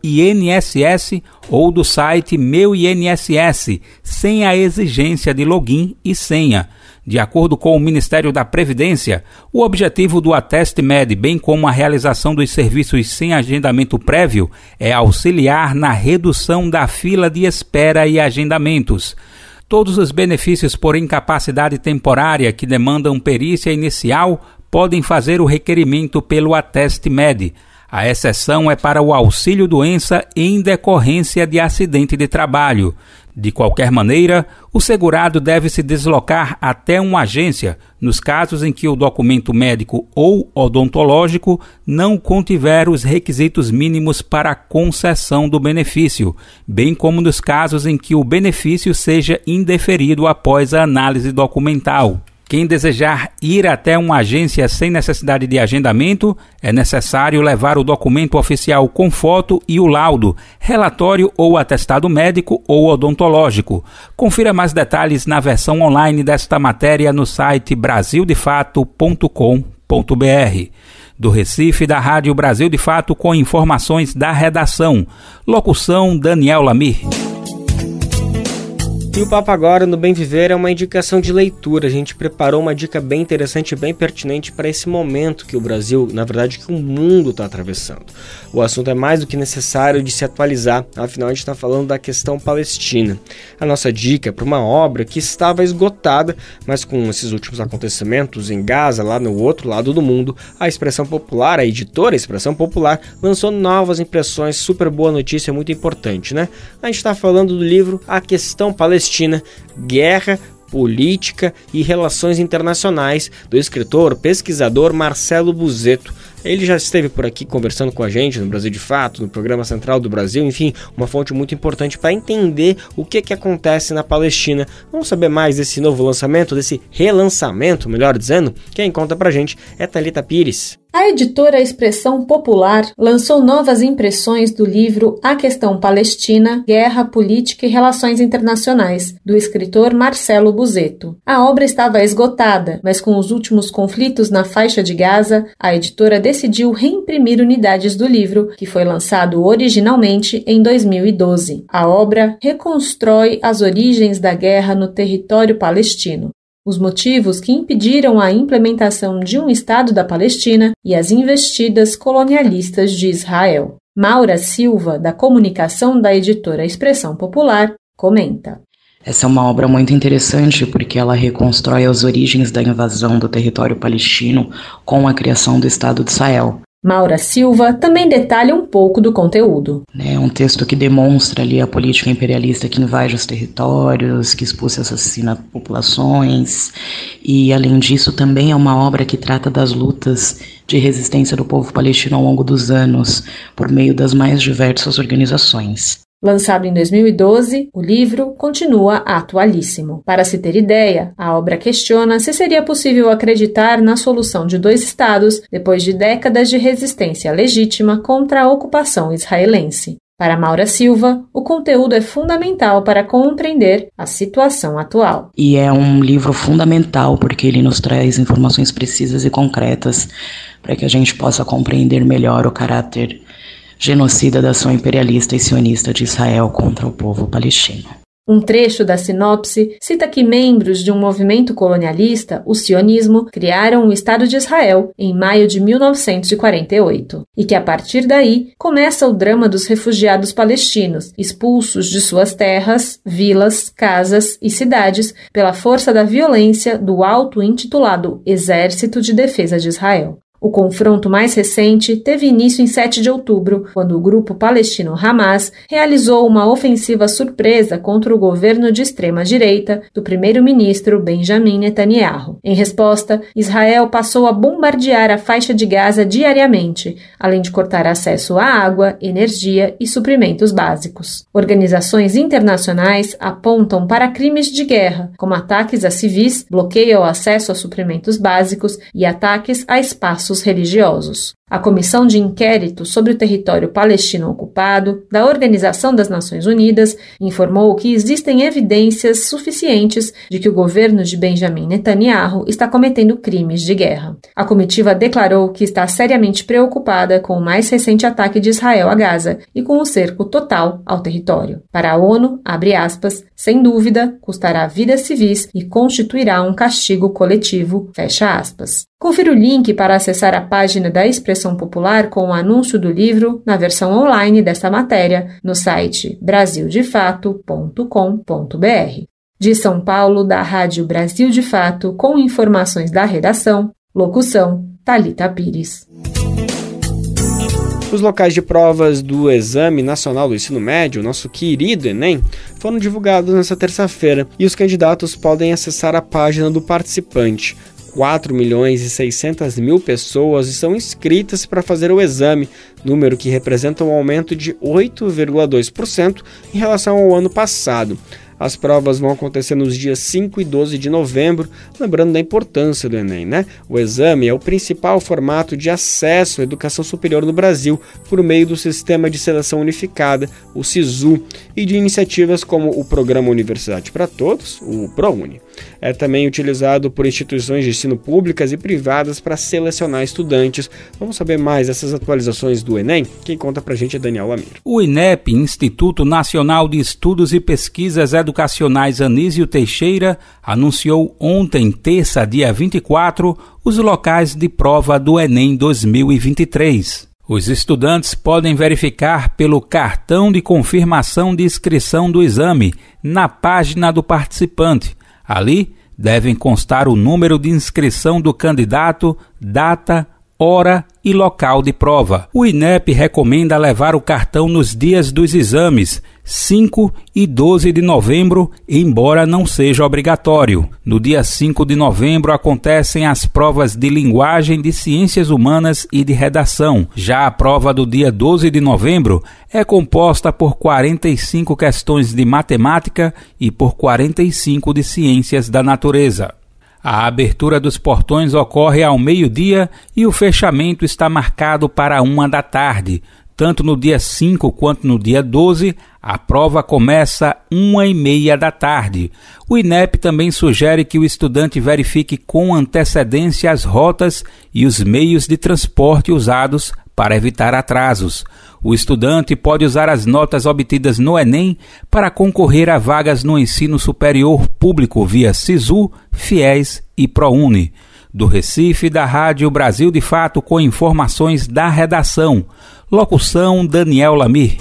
INSS ou do site Meu INSS, sem a exigência de login e senha. De acordo com o Ministério da Previdência, o objetivo do AtestMed, bem como a realização dos serviços sem agendamento prévio, é auxiliar na redução da fila de espera e agendamentos. Todos os benefícios por incapacidade temporária que demandam perícia inicial podem fazer o requerimento pelo AtestMed. A exceção é para o auxílio-doença em decorrência de acidente de trabalho. De qualquer maneira, o segurado deve se deslocar até uma agência nos casos em que o documento médico ou odontológico não contiver os requisitos mínimos para a concessão do benefício, bem como nos casos em que o benefício seja indeferido após a análise documental. Quem desejar ir até uma agência sem necessidade de agendamento, é necessário levar o documento oficial com foto e o laudo, relatório ou atestado médico ou odontológico. Confira mais detalhes na versão online desta matéria no site brasildefato.com.br. Do Recife, da Rádio Brasil de Fato, com informações da redação. Locução Daniel Lamir. E o papo agora no Bem Viver é uma indicação de leitura. A gente preparou uma dica bem interessante e bem pertinente para esse momento que o Brasil, na verdade que o mundo está atravessando. O assunto é mais do que necessário de se atualizar, afinal a gente está falando da questão palestina. A nossa dica é para uma obra que estava esgotada, mas com esses últimos acontecimentos em Gaza, lá no outro lado do mundo, a Expressão Popular, a editora Expressão Popular, lançou novas impressões. Super boa notícia, muito importante, né? A gente está falando do livro A Questão Palestina, Guerra, Política e Relações Internacionais, do escritor, pesquisador Marcelo Buzetto. Ele já esteve por aqui conversando com a gente no Brasil de Fato, no Programa Central do Brasil, enfim, uma fonte muito importante para entender o que acontece na Palestina. Vamos saber mais desse novo lançamento, desse relançamento, melhor dizendo? Quem conta pra gente é Thalita Pires. A editora Expressão Popular lançou novas impressões do livro A Questão Palestina, Guerra, Política e Relações Internacionais, do escritor Marcelo Buzetto. A obra estava esgotada, mas com os últimos conflitos na faixa de Gaza, a editora decidiu reimprimir unidades do livro, que foi lançado originalmente em 2012. A obra reconstrói as origens da guerra no território palestino. os motivos que impediram a implementação de um Estado da Palestina e as investidas colonialistas de Israel. Maura Silva, da comunicação da editora Expressão Popular, comenta. Essa é uma obra muito interessante porque ela reconstrói as origens da invasão do território palestino com a criação do Estado de Israel. Maura Silva também detalha um pouco do conteúdo. É um texto que demonstra ali a política imperialista que invade os territórios, que expulsa e assassina populações, e além disso também é uma obra que trata das lutas de resistência do povo palestino ao longo dos anos, por meio das mais diversas organizações. Lançado em 2012, o livro continua atualíssimo. Para se ter ideia, a obra questiona se seria possível acreditar na solução de 2 estados depois de décadas de resistência legítima contra a ocupação israelense. Para Maura Silva, o conteúdo é fundamental para compreender a situação atual. E é um livro fundamental porque ele nos traz informações precisas e concretas para que a gente possa compreender melhor o caráter genocida da ação imperialista e sionista de Israel contra o povo palestino. Um trecho da sinopse cita que membros de um movimento colonialista, o sionismo, criaram o Estado de Israel em maio de 1948 e que a partir daí começa o drama dos refugiados palestinos, expulsos de suas terras, vilas, casas e cidades pela força da violência do auto-intitulado Exército de Defesa de Israel. O confronto mais recente teve início em 7 de outubro, quando o grupo palestino Hamas realizou uma ofensiva surpresa contra o governo de extrema-direita do primeiro-ministro Benjamin Netanyahu. Em resposta, Israel passou a bombardear a faixa de Gaza diariamente, além de cortar acesso à água, energia e suprimentos básicos. Organizações internacionais apontam para crimes de guerra, como ataques a civis, bloqueio ao acesso a suprimentos básicos e ataques a espaços religiosos. A Comissão de Inquérito sobre o Território Palestino Ocupado da Organização das Nações Unidas informou que existem evidências suficientes de que o governo de Benjamin Netanyahu está cometendo crimes de guerra. A comitiva declarou que está seriamente preocupada com o mais recente ataque de Israel a Gaza e com o cerco total ao território. Para a ONU, abre aspas, sem dúvida, custará vidas civis e constituirá um castigo coletivo, fecha aspas. Confira o link para acessar a página da Expressão Popular com o anúncio do livro na versão online desta matéria no site brasildefato.com.br. De São Paulo, da Rádio Brasil de Fato, com informações da redação, locução Thalita Pires. Os locais de provas do Exame Nacional do Ensino Médio, nosso querido Enem, foram divulgados nesta terça-feira e os candidatos podem acessar a página do participante. 4.600.000 pessoas estão inscritas para fazer o exame, número que representa um aumento de 8,2% em relação ao ano passado. As provas vão acontecer nos dias 5 e 12 de novembro, lembrando da importância do Enem, né? O exame é o principal formato de acesso à educação superior no Brasil por meio do Sistema de Seleção Unificada, o SISU, e de iniciativas como o Programa Universidade para Todos, o ProUni. É também utilizado por instituições de ensino públicas e privadas para selecionar estudantes. Vamos saber mais dessas atualizações do Enem? Quem conta pra gente é Daniel Lamir. O INEP, Instituto Nacional de Estudos e Pesquisas Educacionais Anísio Teixeira, anunciou ontem, terça, dia 24, os locais de prova do Enem 2023. Os estudantes podem verificar pelo cartão de confirmação de inscrição do exame na página do participante. Ali devem constar o número de inscrição do candidato, data, hora e local de prova. O INEP recomenda levar o cartão nos dias dos exames, 5 e 12 de novembro, embora não seja obrigatório. No dia 5 de novembro acontecem as provas de linguagem, de ciências humanas e de redação. Já a prova do dia 12 de novembro é composta por 45 questões de matemática e por 45 de ciências da natureza. A abertura dos portões ocorre ao meio-dia e o fechamento está marcado para 1 da tarde. Tanto no dia 5 quanto no dia 12, a prova começa 1h30 da tarde. O INEP também sugere que o estudante verifique com antecedência as rotas e os meios de transporte usados para evitar atrasos. O estudante pode usar as notas obtidas no Enem para concorrer a vagas no ensino superior público via SISU, FIES e ProUni. Do Recife, da Rádio Brasil de Fato, com informações da redação. Locução Daniel Lamir.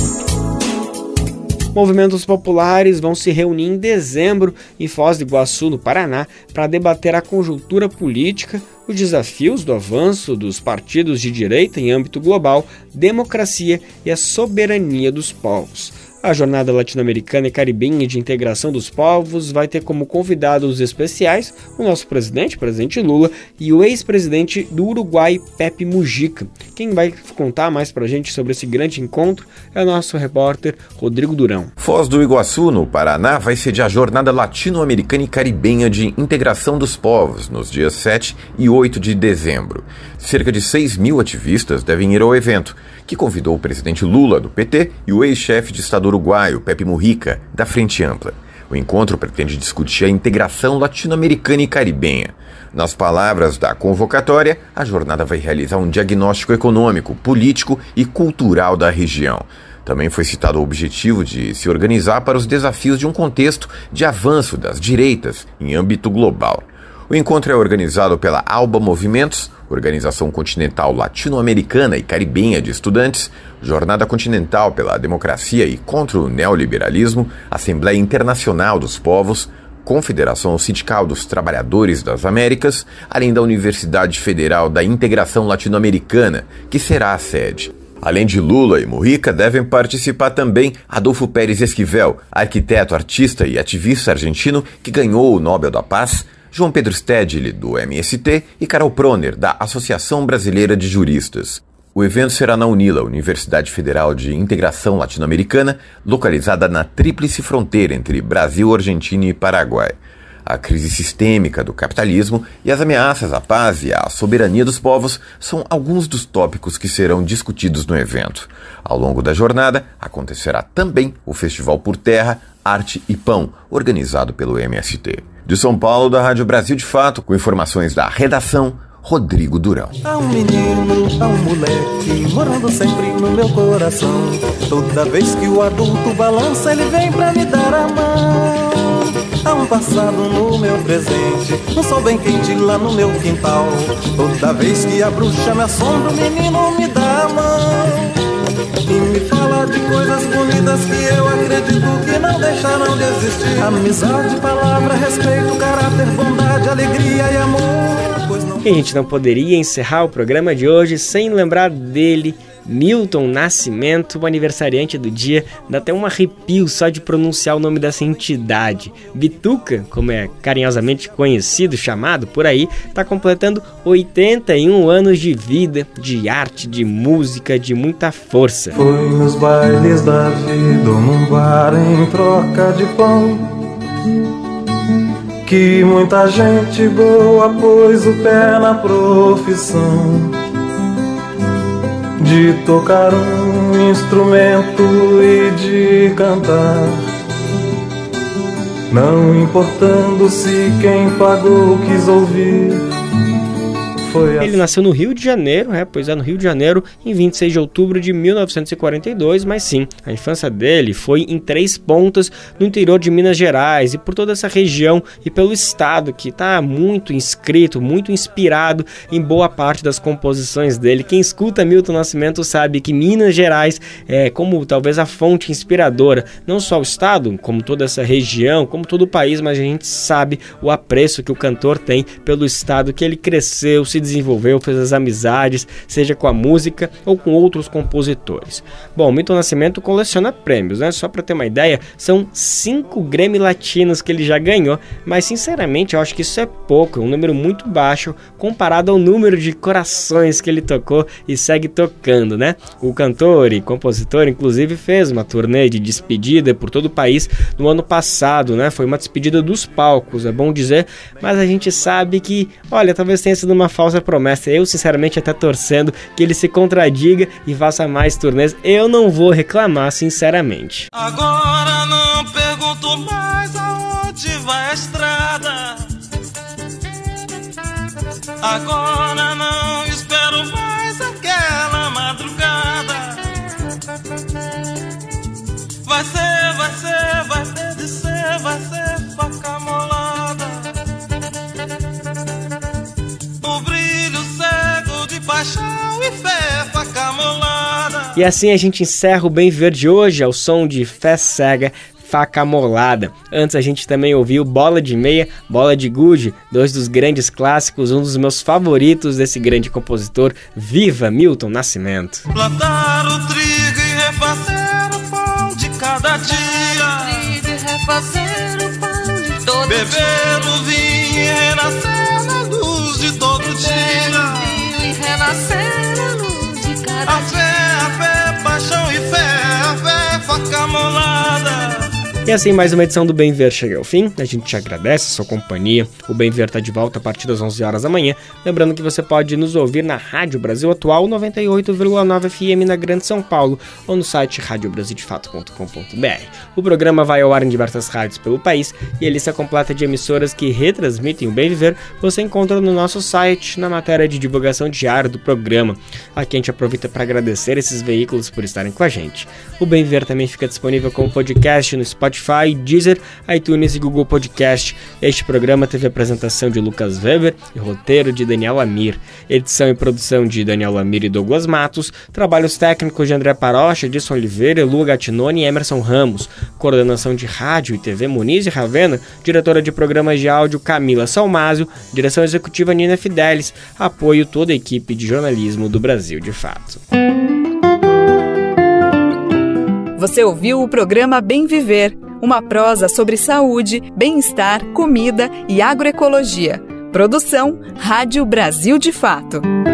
Movimentos populares vão se reunir em dezembro em Foz do Iguaçu, no Paraná, para debater a conjuntura política, os desafios do avanço dos partidos de direita em âmbito global, democracia e a soberania dos povos. A Jornada Latino-Americana e Caribenha de Integração dos Povos vai ter como convidados especiais o nosso presidente Lula, e o ex-presidente do Uruguai, Pepe Mujica. Quem vai contar mais pra gente sobre esse grande encontro é o nosso repórter Rodrigo Durão. Foz do Iguaçu, no Paraná, vai sediar a Jornada Latino-Americana e Caribenha de Integração dos Povos, nos dias 7 e 8 de dezembro. Cerca de 6 mil ativistas devem ir ao evento, que convidou o presidente Lula, do PT, e o ex-chefe de Estado uruguaio, Pepe Mujica, da Frente Ampla. O encontro pretende discutir a integração latino-americana e caribenha. Nas palavras da convocatória, a jornada vai realizar um diagnóstico econômico, político e cultural da região. Também foi citado o objetivo de se organizar para os desafios de um contexto de avanço das direitas em âmbito global. O encontro é organizado pela ALBA Movimentos, Organização Continental Latino-Americana e Caribenha de Estudantes, Jornada Continental pela Democracia e contra o Neoliberalismo, Assembleia Internacional dos Povos, Confederação Sindical dos Trabalhadores das Américas, além da Universidade Federal da Integração Latino-Americana, que será a sede. Além de Lula e Mujica, devem participar também Adolfo Pérez Esquivel, arquiteto, artista e ativista argentino que ganhou o Nobel da Paz, João Pedro Stedley, do MST, e Carol Proner, da Associação Brasileira de Juristas. O evento será na UNILA, Universidade Federal de Integração Latino-Americana, localizada na tríplice fronteira entre Brasil, Argentina e Paraguai. A crise sistêmica do capitalismo e as ameaças à paz e à soberania dos povos são alguns dos tópicos que serão discutidos no evento. Ao longo da jornada, acontecerá também o Festival por Terra, Arte e Pão, organizado pelo MST. De São Paulo, da Rádio Brasil de Fato, com informações da redação, Rodrigo Durão. Há um menino, há um moleque, morando sempre no meu coração. Toda vez que o adulto balança, ele vem pra me dar a mão. Há um passado no meu presente, um sol bem quente lá no meu quintal. Toda vez que a bruxa me assombra, o menino me dá a mão. E me fala de coisas bonitas que eu acredito que não deixarão de existir. Amizade, palavra, respeito, caráter, bondade, alegria e amor. E a gente não poderia encerrar o programa de hoje sem lembrar dele, Milton Nascimento, o aniversariante do dia. Dá até um arrepio só de pronunciar o nome dessa entidade. Bituca, como é carinhosamente conhecido, chamado por aí, está completando 81 anos de vida, de arte, de música, de muita força. Foi nos bailes da vida ou num bar em troca de pão que muita gente boa pôs o pé na profissão de tocar um instrumento e de cantar, não importando se quem pagou quis ouvir. Ele nasceu no Rio de Janeiro, no Rio de Janeiro, em 26 de outubro de 1942, mas sim, a infância dele foi em Três Pontas, no interior de Minas Gerais, e por toda essa região e pelo estado, que está muito inscrito, muito inspirado em boa parte das composições dele. Quem escuta Milton Nascimento sabe que Minas Gerais é como talvez a fonte inspiradora, não só o estado, como toda essa região, como todo o país, mas a gente sabe o apreço que o cantor tem pelo estado que ele cresceu, se desenvolveu, fez as amizades, seja com a música ou com outros compositores. Bom, Milton Nascimento coleciona prêmios, né? Só para ter uma ideia, são 5 Grammy Latinos que ele já ganhou, mas sinceramente eu acho que isso é pouco, é um número muito baixo comparado ao número de corações que ele tocou e segue tocando, né? O cantor e compositor, inclusive, fez uma turnê de despedida por todo o país no ano passado, né? Foi uma despedida dos palcos, é bom dizer, mas a gente sabe que, olha, talvez tenha sido uma falsa promessa. Eu, sinceramente, até torcendo que ele se contradiga e faça mais turnês. Eu não vou reclamar, sinceramente. Agora não pergunto mais aonde vai a estrada. Agora não espero mais aquela Vai ter de ser, vai ser faca molada. O brilho cego de paixão e fé, faca molada. E assim a gente encerra o Bem Viver de hoje ao som de Fé Cega, Faca Molada. Antes a gente também ouviu Bola de Meia, Bola de Gude, dois dos grandes clássicos, um dos meus favoritos desse grande compositor, viva Milton Nascimento. Plantar o trigo e refazer o pão de cada dia. Refazer o pão de todo dia. Beber o vinho e renascer na luz de todo dia. E renascer na luz de cada dia. A fé, paixão e fé, a fé, faca molada. E assim mais uma edição do Bem Ver chega ao fim. A gente te agradece a sua companhia. O Bem Ver está de volta a partir das 11 horas da manhã. Lembrando que você pode nos ouvir na Rádio Brasil Atual 98,9 FM na Grande São Paulo ou no site radiobrasildefato.com.br. O programa vai ao ar em diversas rádios pelo país e a lista completa de emissoras que retransmitem o Bem Viver você encontra no nosso site, na matéria de divulgação diária do programa. Aqui a gente aproveita para agradecer esses veículos por estarem com a gente. O Bem Viver também fica disponível como podcast no Spotify, Deezer, iTunes e Google Podcast. Este programa teve apresentação de Lucas Weber e roteiro de Daniel Amir, edição e produção de Daniel Amir e Douglas Matos, trabalhos técnicos de André Parocha, Edson Oliveira, Lua Gattinoni e Emerson Ramos, coordenação de rádio e TV Muniz e Ravena, diretora de programas de áudio Camila Salmásio, direção executiva Nina Fidelis, apoio toda a equipe de jornalismo do Brasil de Fato. Você ouviu o programa Bem Viver, uma prosa sobre saúde, bem-estar, comida e agroecologia. Produção Rádio Brasil de Fato.